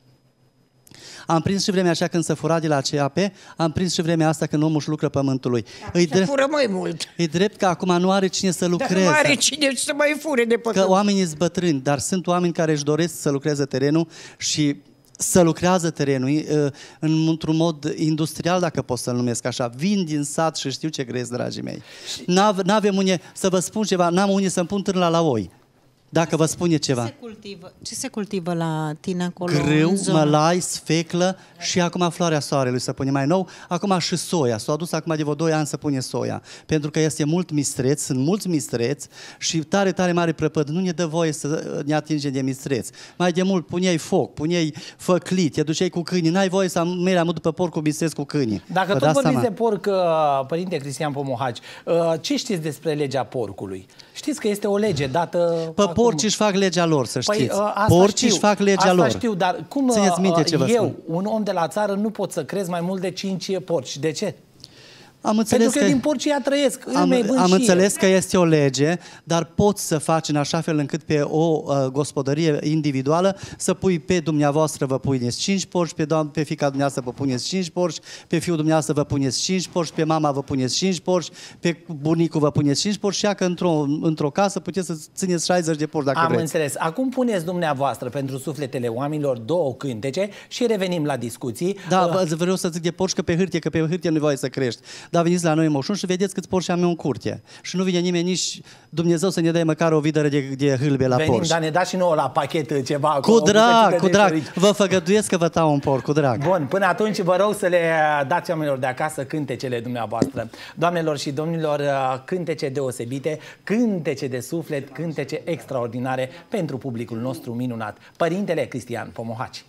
Am prins și vremea așa când se fura de la C A P, am prins și vremea asta când omul își lucră pământului. Îi drept, fură mai mult. E drept că acum nu are cine să lucreze. Dar nu are cine să mai fure de pământ. Că oamenii sunt bătrâni, dar sunt oameni care își doresc să lucreze terenul și să lucrează terenul într-un mod industrial, dacă pot să-l numesc așa. Vin din sat și știu ce grez, dragii mei. N-avem unde, să vă spun ceva, n-am unde să-mi pun târla la oi. Dacă vă spune ceva. Ce se cultivă, ce se cultivă la tine acolo? Grâu, mălai, sfeclă și acum floarea soarelui să pune mai nou. Acum și soia. S-a adus acum de vreo doi ani să pune soia. Pentru că este mult mistreț, sunt mulți mistreți și tare, tare mare prăpăd. Nu ne dă voie să ne atingem de mistreți. Mai de mult puneai foc, puneai făclit, te duceai cu câinii. N-ai voie să mergi după porc cu mistreți cu câinii. Dacă tot vorbiți de porc, părinte Cristian Pomohaci, ce știți despre legea porcului? Știți că este o lege dată... Pă, porcii își fac legea lor, să știți. Păi, porcii își fac legea asta lor. Asta știu, dar cum minte ce vă eu, spun. un om de la țară, nu pot să crez mai mult de cinci porci? De ce? Am înțeles Pentru că, că din porci ea trăiesc. Am, am înțeles că este o lege, dar poți să faci în așa fel încât pe o uh, gospodărie individuală să pui pe dumneavoastră vă puneți cinci porci, pe, pe fiica dumneavoastră vă puneți cinci porci, pe fiul dumneavoastră vă puneți cinci porci, pe mama vă puneți cinci porci, pe bunicul vă puneți cinci porci și că într-o într-o casă puteți să țineți șaizeci de porci dacă am vreți. Am înțeles. Acum puneți dumneavoastră pentru sufletele oamenilor două cântece și revenim la discuții. Da, uh, vreau să zic de porci că pe hârtie, că pe hârtie nu-i voie să crești. Dar veniți la noi în Moșun și vedeți câți porci am eu în curte. Și nu vine nimeni, nici Dumnezeu să ne dea măcar o vidără de, de hâlbe la Venim, porci. Dar ne dați și nouă la pachet ceva. Cu drag, cu drag. Vă făgăduiesc că vă tau un porc, cu drag. Bun, până atunci vă rog să le dați oamenilor de acasă cântecele dumneavoastră. Doamnelor și domnilor, cântece deosebite, cântece de suflet, cântece extraordinare pentru publicul nostru minunat. Părintele Cristian Pomohaci.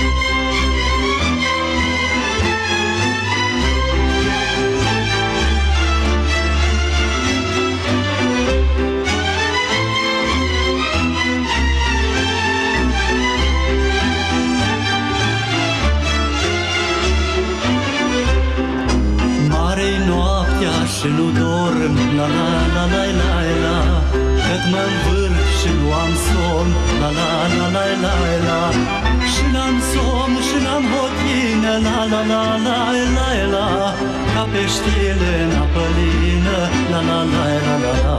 Și nu dorm, la la la la la la, cât mă învârt și nu am somn, la la la la la la, și n-am somn și n-am hotină, la la la la la la, ca peștele în apă lină, la la la la la la.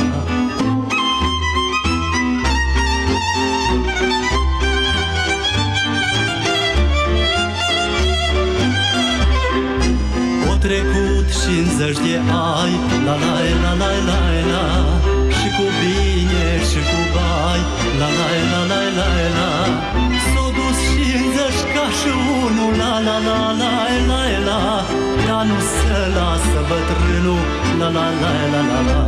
Trecut și-n zeci de ani, la la la la la la, și cu bine și cu bai, la la la la la la, s-o dus și-n zeci ca și unul, la la la la la la, dar nu se lasă bătrânul, la la la la la la.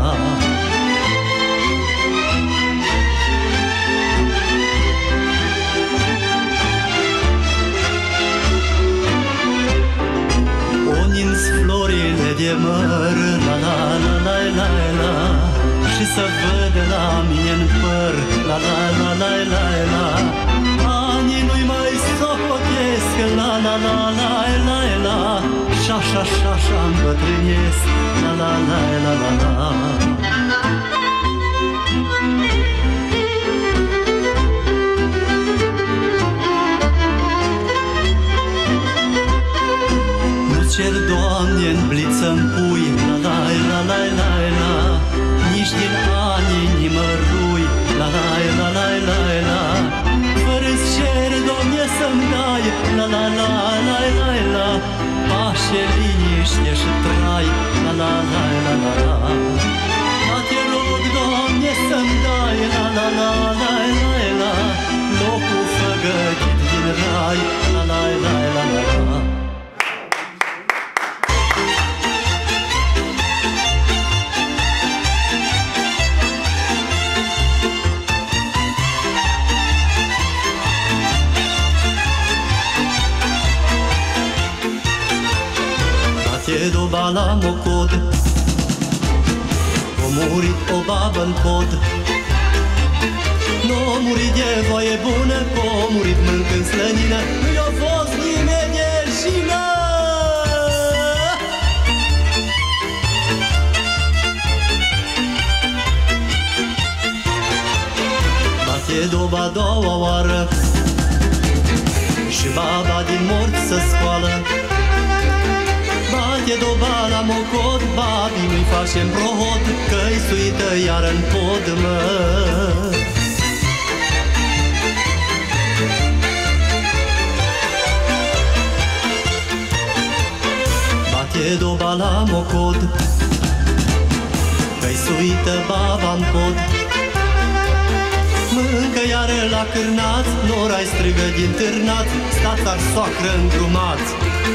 Florile de măr, la la la la la la, și să văd la mine în păr, la la la la la la, anii nu-i mai socotesc, la la la la la la, și-așa, și-așa îmbătrânesc, la la la la la la. Cer la la la la la la, pace, liniște și trai, la la la la la la. Da, te rog, Doamne, să-mi dai, la la la la la la, locul făgădit din rai, la la la la la la. E doba la mocod, a murit o babă în pod. Nu a murit de voie bună, că a murit mâncând slănină, nu i-a fost nimeni de șină. Bate doba a doua oară și baba din morți se scoală. Bate doba la mocod, babii nu-i facem prohod, că-i suită iar în pod, mă. Bate doba la mocod, că-i suită baba în pod. Mâncă iară la cârnați, nora-i strigă din târnat, stați ar soacră îngrumați.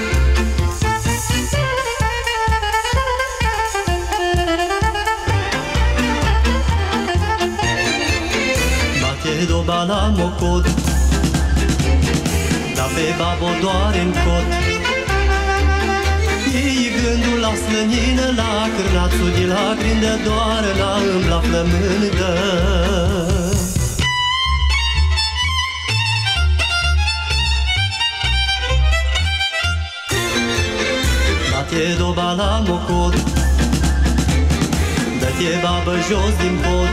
Doba la mocod, dar pe babă doare în cot. Ei gândul la slănină, la cârnațul de la grindă, doare la îmbla flămândă. Da-te doba la mocod, dă-te babă jos din pod.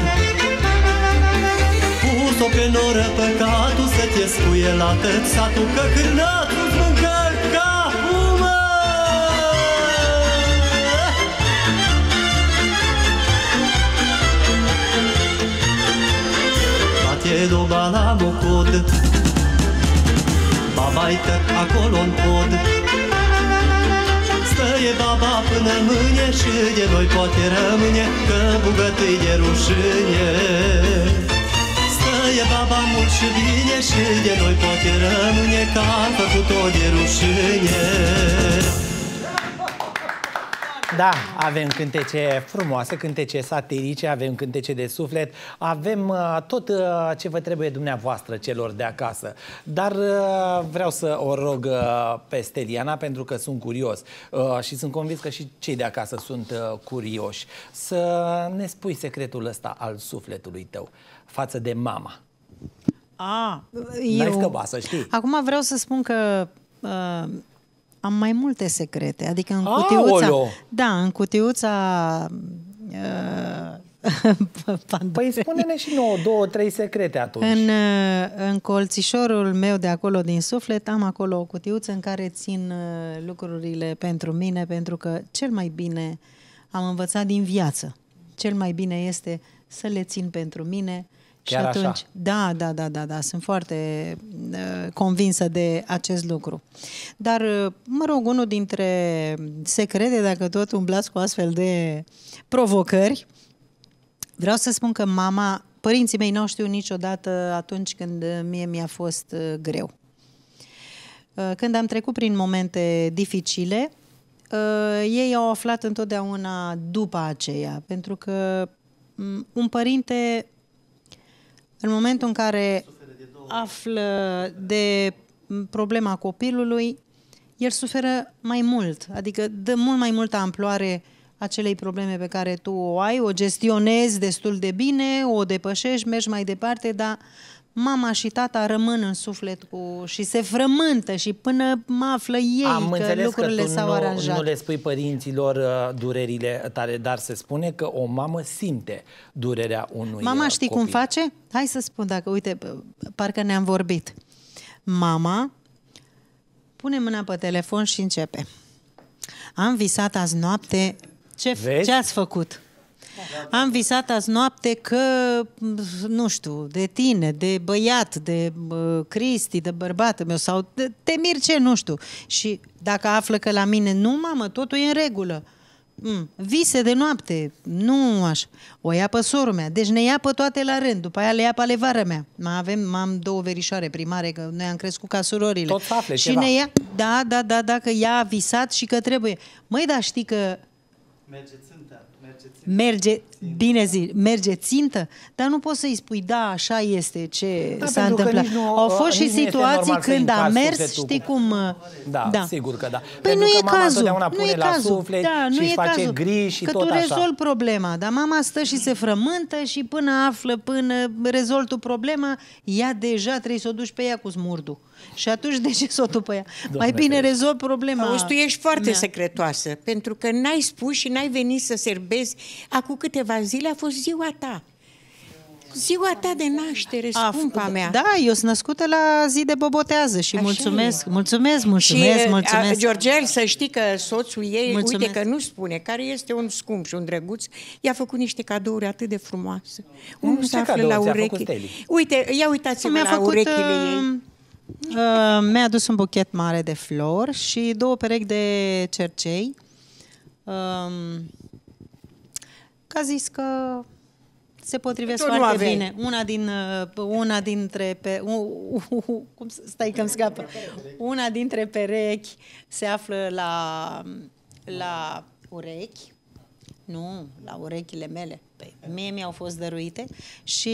Pus-o pe noră păcatul să te spuie la tăt satul, că cârnatul-ți mâncă capul, mă! Bate doba la mocod, baba-i tăt acolo-n pod. Stăie baba până mâine și de noi poate rămâne, că bugătâi de rușine. E baba mult și bine și de noi poate rămâne, că am făcut-o de rușine. Da, avem cântece frumoase, cântece satirice, avem cântece de suflet, avem uh, tot uh, ce vă trebuie dumneavoastră celor de acasă. Dar uh, vreau să o rog uh, pe Steliana, pentru că sunt curios uh, și sunt convins că și cei de acasă sunt uh, curioși, să ne spui secretul ăsta al sufletului tău față de mama. A, N-ai eu... scăpat, să știi. Acum vreau să spun că uh, am mai multe secrete. Adică în Aolo! cutiuța... Da, în cutiuța... Uh, păi spune-ne și nouă, două, trei secrete atunci. În, în colțișorul meu de acolo din suflet am acolo o cutiuță în care țin lucrurile pentru mine, pentru că cel mai bine am învățat din viață. Cel mai bine este să le țin pentru mine. Chiar și atunci, așa? Da, da, da, da, da, sunt foarte uh, convinsă de acest lucru. Dar, uh, mă rog, unul dintre secrete, dacă tot umblați cu astfel de provocări, vreau să spun că mama, părinții mei n-au știut niciodată atunci când mie mi-a fost uh, greu. Uh, când am trecut prin momente dificile, uh, ei au aflat întotdeauna după aceea, pentru că um, un părinte, în momentul în care află de problema copilului, el suferă mai mult, adică dă mult mai multă amploare acelei probleme pe care tu o ai, o gestionezi destul de bine, o depășești, mergi mai departe, dar mama și tata rămân în suflet cu, și se frământă și până mă află ei Am că lucrurile că tu s-au nu, aranjat. nu le spui părinților uh, durerile tale, dar se spune că o mamă simte durerea unui Mama uh, știi copil. cum face? Hai să spun, dacă, uite, parcă ne-am vorbit. Mama pune mâna pe telefon și începe. Am visat azi noapte. Ce, ce ați făcut? Am visat azi noapte că, nu știu, de tine, de băiat, de uh, Cristi, de bărbatul meu sau de, de Mirce, nu știu. Și dacă află că la mine nu, mamă, totul e în regulă. Mm, vise de noapte, nu așa. O ia pe sorul mea, deci ne ia pe toate la rând, după aia le ia pe ale vară mea. Mai avem, am două verișoare primare, că noi am crescut ca surorile. Tot să afle și ceva. ne ia, da, da, da, da, că ea a visat și că trebuie. Măi, dar știi că Merge țintă, merge țintă. merge, bine zi, merge țintă, dar nu poți să-i spui, da, așa este ce Da, s-a pentru că întâmplat. nici nu- Au fost și nici nu este situații normal să când a încarci mers, sufletul știi cu- cum... Da, da. sigur că da. Păi Pentru nu că e mama cazul, întotdeauna nu pune e la cazul. suflet Da, nu și e își face cazul. griji și că tot tu așa. rezolvi problema, dar mama stă și se frământă și până află, până rezolvi tu problema, ea deja trebuie să o duci pe ea cu smurdul. Și atunci de ce să o duci pe ea? Mai bine rezolvi problema. Auzi, tu ești foarte mea. secretoasă, pentru că n-ai spus și n-ai venit să serbezi. Acum câteva zile a fost ziua ta. Ziua ta de naștere, A, scumpa mea. Da, eu sunt născută la zi de bobotează și Așa mulțumesc, e. mulțumesc, mulțumesc, și, mulțumesc. A, Georgel, să știi că soțul ei, Mulțumesc. uite că nu spune, care este un scump și un drăguț, i-a făcut niște cadouri atât de frumoase. Unul ce se află cadouri la ți-a făcut ureche. Steli? Uite, ia uitați-vă Mi-a la făcut, urechile uh, ei. Uh, mi-a adus un buchet mare de flori și două perechi de cercei. Um, că a zis că se potrivesc Tu nu foarte aveai. bine. Una din uh, una dintre pe, uh, uh, uh, uh, cum să- stai că îmi scapă. Una dintre perechi se află la la urechi. Nu, la urechile mele. Păi, mie mi-au fost dăruite și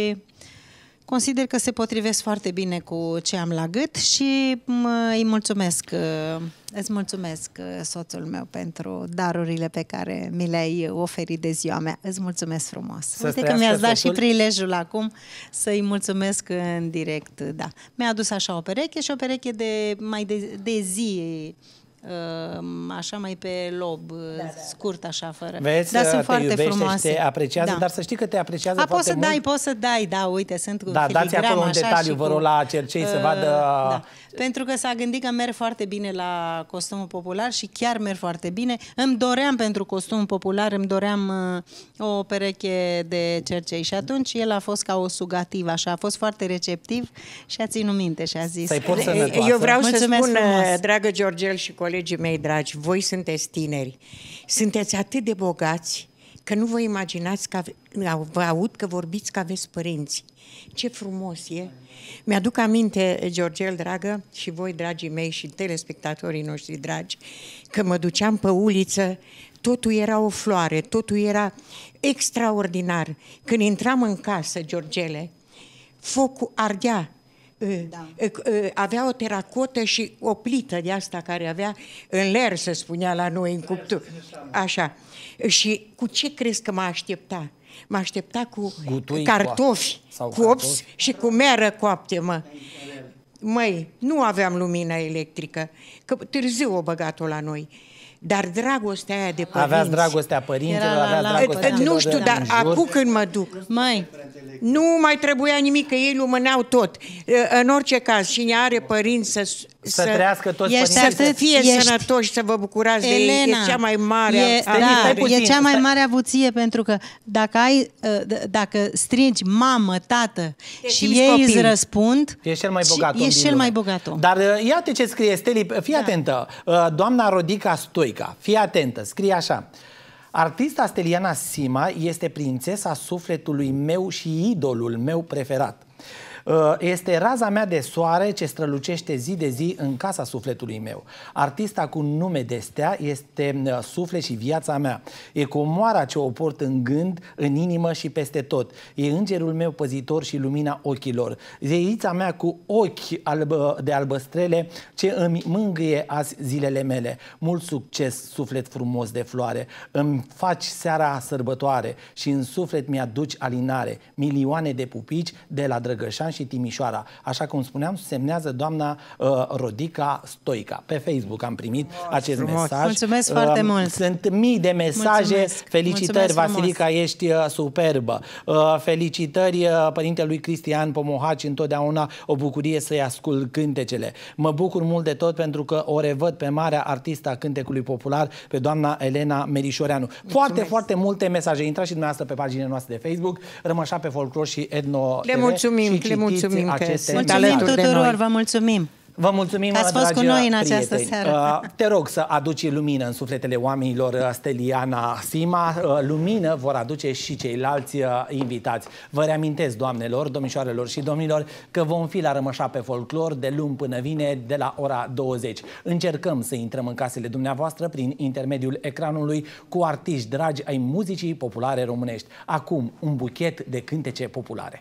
consider că se potrivesc foarte bine cu ce am la gât și mă, îi mulțumesc, uh, îți mulțumesc, uh, soțul meu, pentru darurile pe care mi le-ai oferit de ziua mea. Îți mulțumesc frumos. Să Uite că trăiască mi-ați dat soțul. și prilejul acum să-i mulțumesc în direct, da. Mi-a adus așa o pereche și o pereche de mai de, de zi, uh, așa mai pe lob, da, scurt așa, fără. Vezi, Dar sunt te foarte iubește frumoase. și te apreciază, Da. dar să știi că te apreciază A, poți foarte să mult. dai, poți să dai, da, uite, sunt cu Da, dați filigrama acolo un așa detaliu, și vă cu- rog, la cercei să Uh, vadă... Da. Pentru că s-a gândit că merg foarte bine la costumul popular și chiar merg foarte bine. Îmi doream pentru costumul popular, îmi doream uh, o pereche de cercei și atunci el a fost ca o sugativ, așa, a fost foarte receptiv și a ținut minte și a zis... Să-i porți sănătoasă. Eu vreau Mulțumesc să spun, frumos. dragă Georgel și colegii mei dragi, voi sunteți tineri, sunteți atât de bogați că nu vă imaginați că ave- vă aud că vorbiți că aveți părinți. Ce frumos e! Mi-aduc aminte, Georgel, dragă, și voi, dragii mei, și telespectatorii noștri dragi, că mă duceam pe uliță, totul era o floare, totul era extraordinar. Când intram în casă, Georgele, focul ardea. Da. Avea o teracotă și o plită de asta care avea în ler, se spunea la noi, în cuptor. Așa. Și cu ce crezi că mă aștepta? Mă aștepta cu Gutui cartofi sau copți cartofi. și cu meră coapte, mă. Măi, nu aveam lumină electrică, că târziu o băgat-o la noi. Dar dragostea aia de părinți... Aveați dragostea părinților, Era la aveați lampă, dragostea da. celor Nu știu, de dar în jur. acum când mă duc, Mai, nu mai trebuia nimic, că ei lumâneau tot. În orice caz, cine are părinți să, Să trăiască toți Ești părinții. să atât- fie ești- sănătoși, să vă bucurați de ei. Elena, E cea mai mare. e, a- da, stai puțin, e cea mai stai. mare avuție, pentru că dacă ai, uh, d- dacă strigi mamă, tată Te și simți ei copil. îți răspund, Ești cel mai și bogat om ești din cel lume. mai bogat om. Dar uh, iată ce scrie Steli, fii Da. atentă. Uh, Doamna Rodica Stoica, fii atentă, scrie așa. Artista Steliana Sima este prințesa sufletului meu și idolul meu preferat. Uh, Este raza mea de soare ce strălucește zi de zi în casa sufletului meu. Artista cu nume de stea este uh, suflet și viața mea. E comoara ce o port în gând, în inimă și peste tot. E îngerul meu păzitor și lumina ochilor. Zeița mea cu ochi albă, de albăstrele ce îmi mângâie azi zilele mele. Mult succes, suflet frumos de floare. Îmi faci seara sărbătoare și în suflet mi-aduci alinare. Milioane de pupici de la Drăgășan și Timișoara. Așa cum spuneam, semnează doamna uh, Rodica Stoica. Pe Facebook am primit wow, acest frumos. mesaj. Mulțumesc uh, foarte mult! Sunt mii de mesaje. Mulțumesc. Felicitări, Mulțumesc Vasilica, frumos. Ești uh, superbă. Uh, felicitări uh, părintelui Cristian Pomohaci, întotdeauna o bucurie să-i ascult cântecele. Mă bucur mult de tot pentru că o revăd pe marea artistă a cântecului popular, pe doamna Elena Merișoreanu. Foarte, foarte multe mesaje. Intrați și dumneavoastră pe paginile noastre de Facebook, Rămășa pe Folclor și Etno Le mulțumim, și le mulțumim că mulțumim tuturor, vă mulțumim. Vă mulțumim, că ați fost cu noi în această prieteni. seară. Te rog să aduci lumină în sufletele oamenilor, Steliana Sima. Lumină vor aduce și ceilalți invitați. Vă reamintesc, doamnelor, domnișoarelor și domnilor, că vom fi la Rămășa pe Folclor de luni până vine de la ora douăzeci. Încercăm să intrăm în casele dumneavoastră prin intermediul ecranului cu artiști dragi ai muzicii populare românești. Acum, un buchet de cântece populare.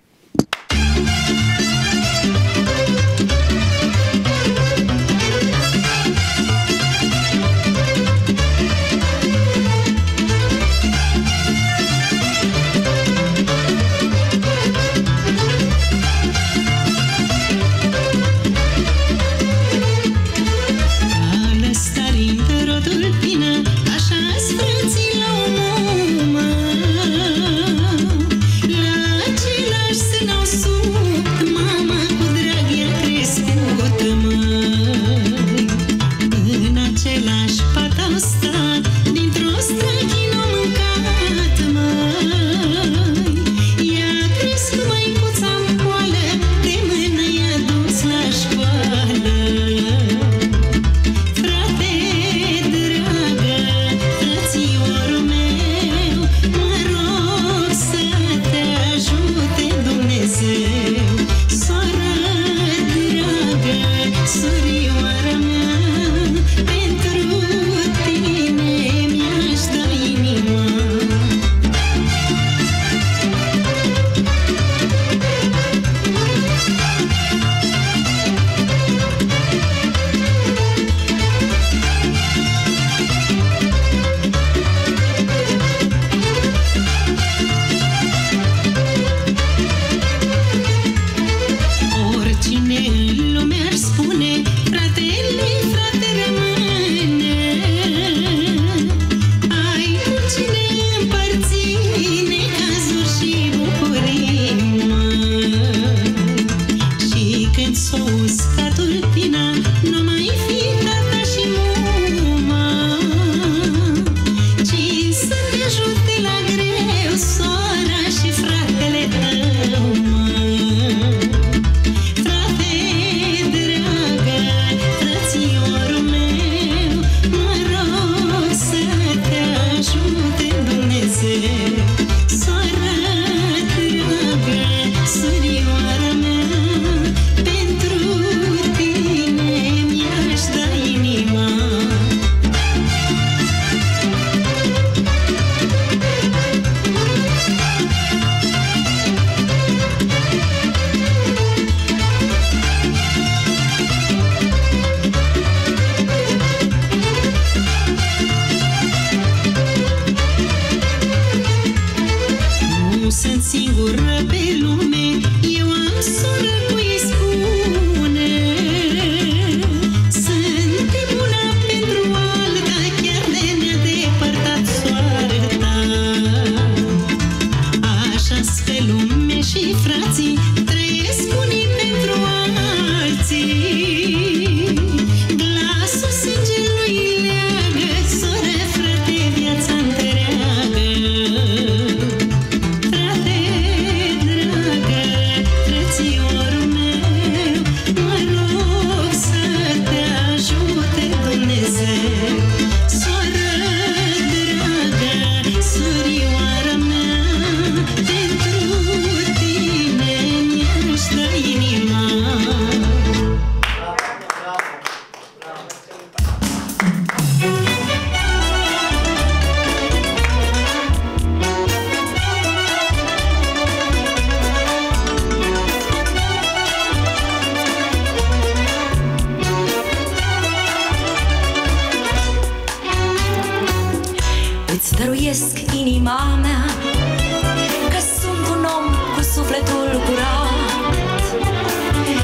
dăruiesc inima mea, că sunt un om cu sufletul curat.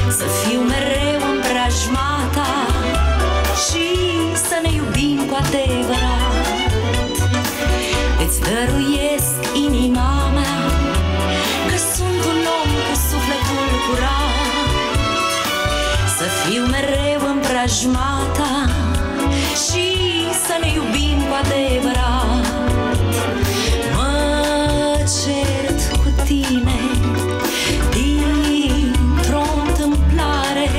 să fiu mereu în preajma ta și să ne iubim cu adevărat. Îți dăruiesc inima mea, că sunt un om cu sufletul curat. Să fiu mereu în preajma ta și să ne iubim cu adevărat. Mă cert cu tine dintr-o întâmplare,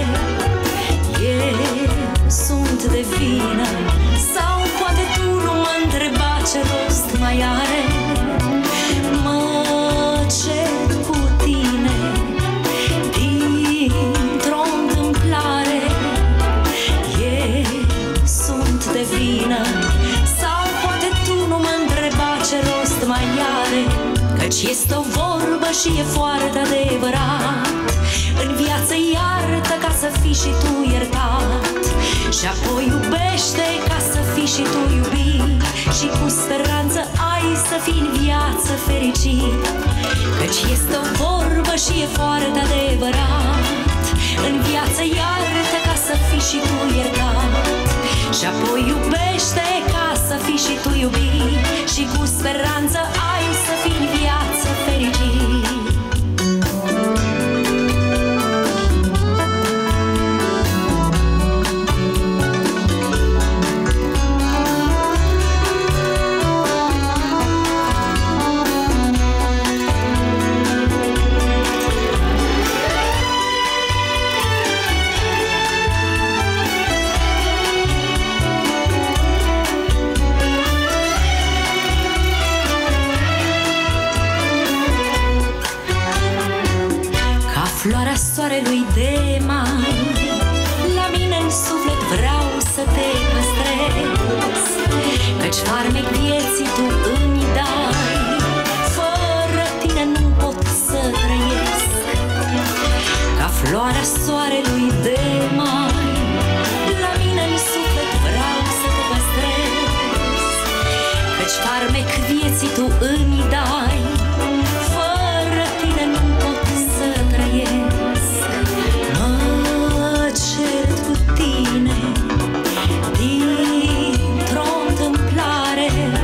eu sunt de vină, sau poate tu nu mă întreba ce rost mai are. Mă cert cu tine dintr-o întâmplare, eu sunt de vină, sau poate tu nu mă întreba ce rost mai are. Căci este o vorbă și e foarte adevărat: în viață iartă ca să fii și tu iertat, și apoi iubește ca să fii și tu iubit, și cu speranță ai să fii în viață fericit. Căci este o vorbă și e foarte adevărat: în viață iartă ca să fii și tu iertat, și apoi iubește ca să fii și tu iubit, și cu speranță ai să fii în viață fericit. Floarea soarelui de mai, la mine în suflet vreau să te păstrez, căci farmec vieții tu îmi dai, fără tine nu pot să trăiesc. Ca floarea soarelui de mai, la mine în suflet vreau să te păstrez, căci farmec vieții tu îmi dai, fără tine nu pot să trăiesc. Mă cert cu tine dintr-o întâmplare,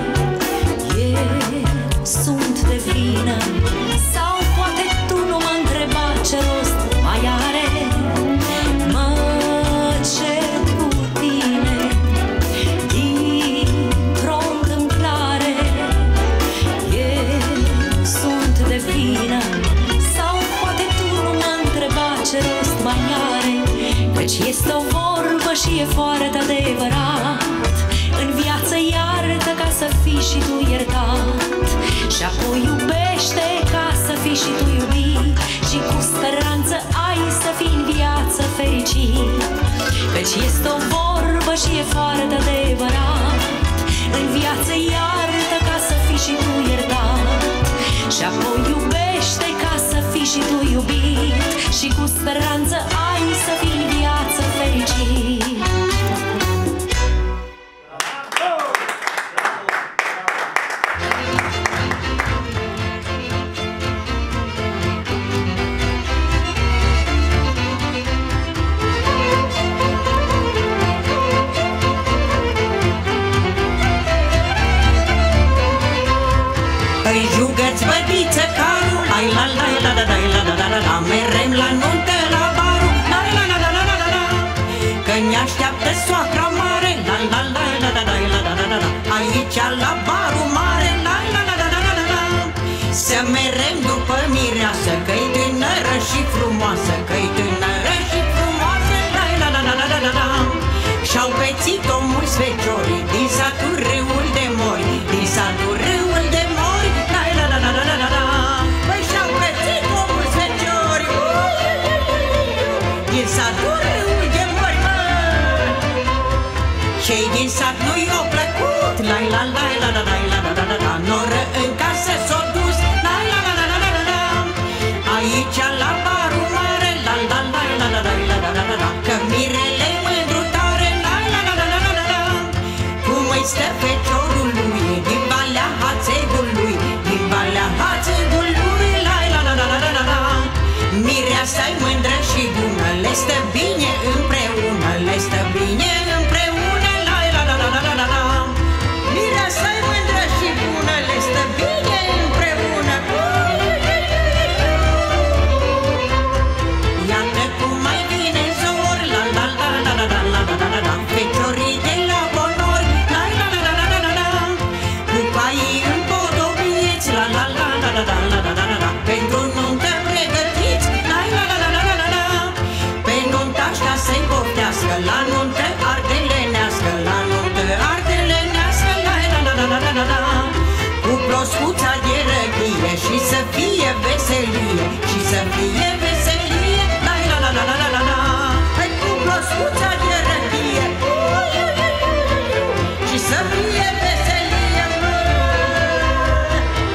eu sunt de vină, sau poate tu nu mă întreba ce rost mai are. Mă cert cu tine dintr-o întâmplare, eu sunt de vină, sau poate tu nu mă întreba ce rost mai are. Căci este o vorbă și e foarte adevărat: în viață iartă ca să fii și tu iertat, și apoi iubește ca să fii și tu iubit, și cu speranță ai să fii în viață fericit. Căci este o vorbă și e foarte adevărat: în viață iartă ca să fii și tu iertat, și apoi iubește ca să fii și tu iubit, și cu speranță ai să fii în viață fericit. Îi jugă-ți bădiță carul, ai la la la la la la la la la, merem la nuntă la barul, la la la la la la la la, că ne așteaptă soacra mare, la la la la la la la la la la, aici la barul mare, la la la la la la la la, să merem după mireasă, că-i tânără și frumoasă, că-i tânără și frumoasă, la la la la la la la la, și-au pețit-o mulți feciorii din satul Râul de Mori, din satul Râul de Mori, la la la la la la la la, păi și-au pețit-o mulți feciorii din satul Râul de Mori, mă! Cei din sat nu i-au plăcut, la la la la la la la la la la, noră în casă s-o dus, la la la la la la la la, aici la barul mare, la la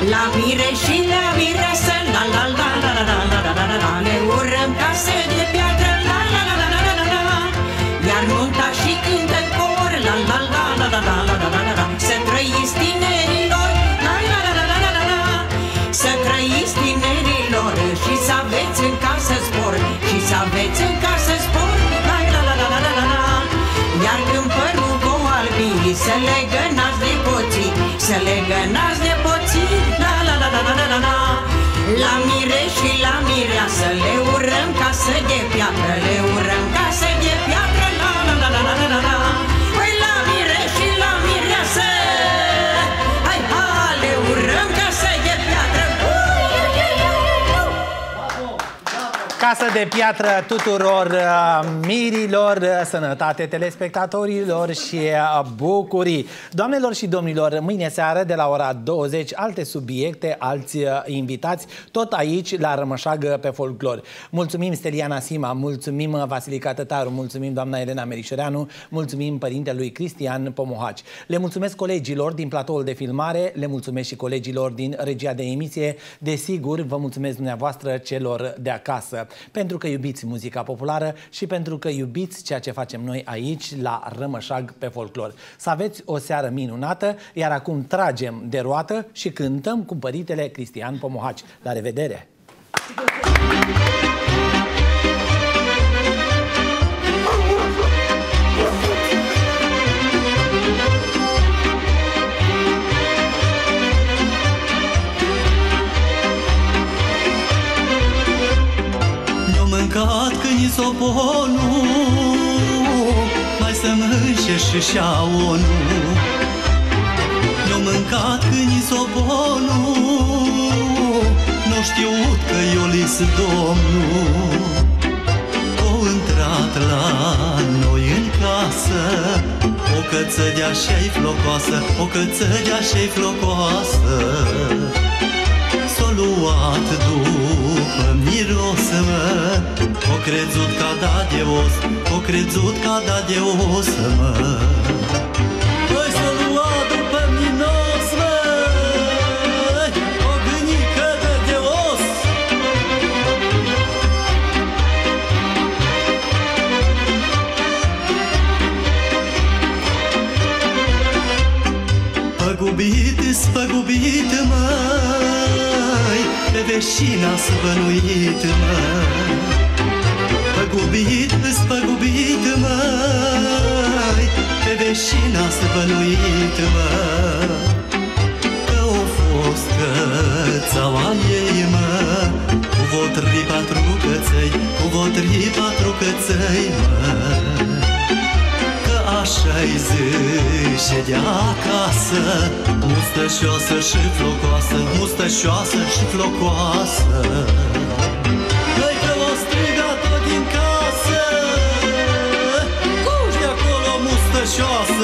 La mire și la mireasă, la la la la la la la la la la, le urăm case de piatră, la la la la la la la la. Iar nunta și cântă în cor, la la la la la la la la la la. Să trăiți tinerilor, la la la la la la la la. Să trăiți tinerilor și să aveți în casă spor, și să aveți în casă spor, la la la la la la la la. Iar când părul vă albi, să le gănați de poții, să le gănați de poții, la la la la la la la la. La mire și la mireasă le urăm casă de piatră, le urăm casă de piatră, la la la la la la la la. Păi la mire și la mireasă, hai ha, le urăm casă de piatră. Casă de piatră tuturor uh, mirilor, uh, sănătate telespectatorilor și uh, bucurii. Doamnelor și domnilor, mâine seară de la ora douăzeci, alte subiecte, alți uh, invitați, tot aici la Rămășag pe Folclor. Mulțumim Steliana Sima, mulțumim uh, Vasilica Tătaru, mulțumim doamna Elena Merișoreanu, mulțumim părintelui Cristian Pomohaci. Le mulțumesc colegilor din platoul de filmare, le mulțumesc și colegilor din regia de emisie. Desigur, vă mulțumesc dumneavoastră celor de acasă, pentru că iubiți muzica populară și pentru că iubiți ceea ce facem noi aici la Rămășag pe Folclor. Să aveți o seară minunată, iar acum tragem de roată și cântăm cu părintele Cristian Pomohaci. La revedere! Mâncat când i soponul, mai să mânșe și șaonul. Ne-o mâncat când i soponul, n-o știut că eu lis Domnul. O intrat la noi în casă, o cățădea și-ai flocoasă, o cățădea și-ai flocoasă. S-o luat după miros, mă, o crezut că a dat de os, o crezut că a dat de os, mă. Păi s-o luat după miros, mă, o gânică de de os. Păgubit, spăgubit, măi, pe veșina spănuit, măi. Păgubit, spăgubit, măi, pe veșina spănuit, măi. Că-o fost cățaua ei, măi, cu votri patru cățăi, cu votri patru cățăi, măi. Așa-i zice de acasă, mustășoasă și flocoasă, mustășoasă și flocoasă. Păi că o striga tot din casă, cuși de acolo mustășoasă.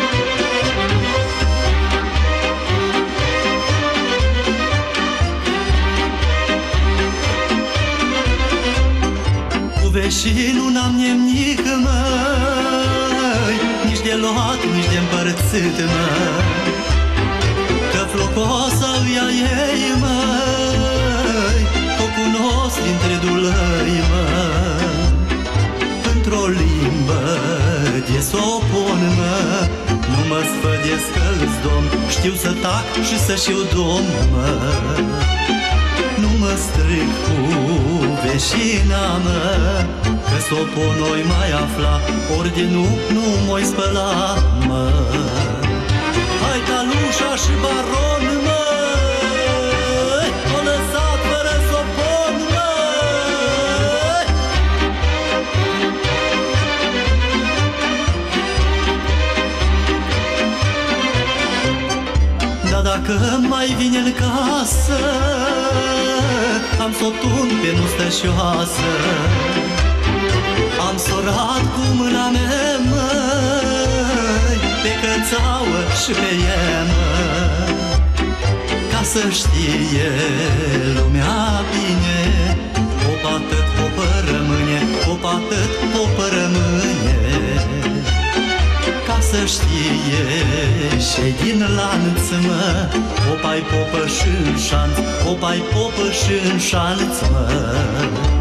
Cu veșinul n-am nimic, măi, nici de luat, nici de împărțit, măi. Că flocoasa îia ei, măi, o cunosc dintre dulăi, măi. Într-o limbă de sopon, măi, nu mă sfădesc că-s domn, știu să tac și să știu domn, măi. Nu mă stric cu veșina, mă, că sopon noi mai afla, ori de nu, nu m-oi spăla, mă. Hai talușa și baron, mă, o lăsat fără sopon, mă. Dar dacă mai vine în casă, am s-o tun pe mustășoasă, am s-orat cu mâna mea, măi, pe cățauă și pe ea, măi. Ca să știe lumea bine, pop atât popă rămâne, pop atât popă rămâne. Ca să știe și din lanț, mă, popai popă și în șanț, popai popă și în șanț, mă.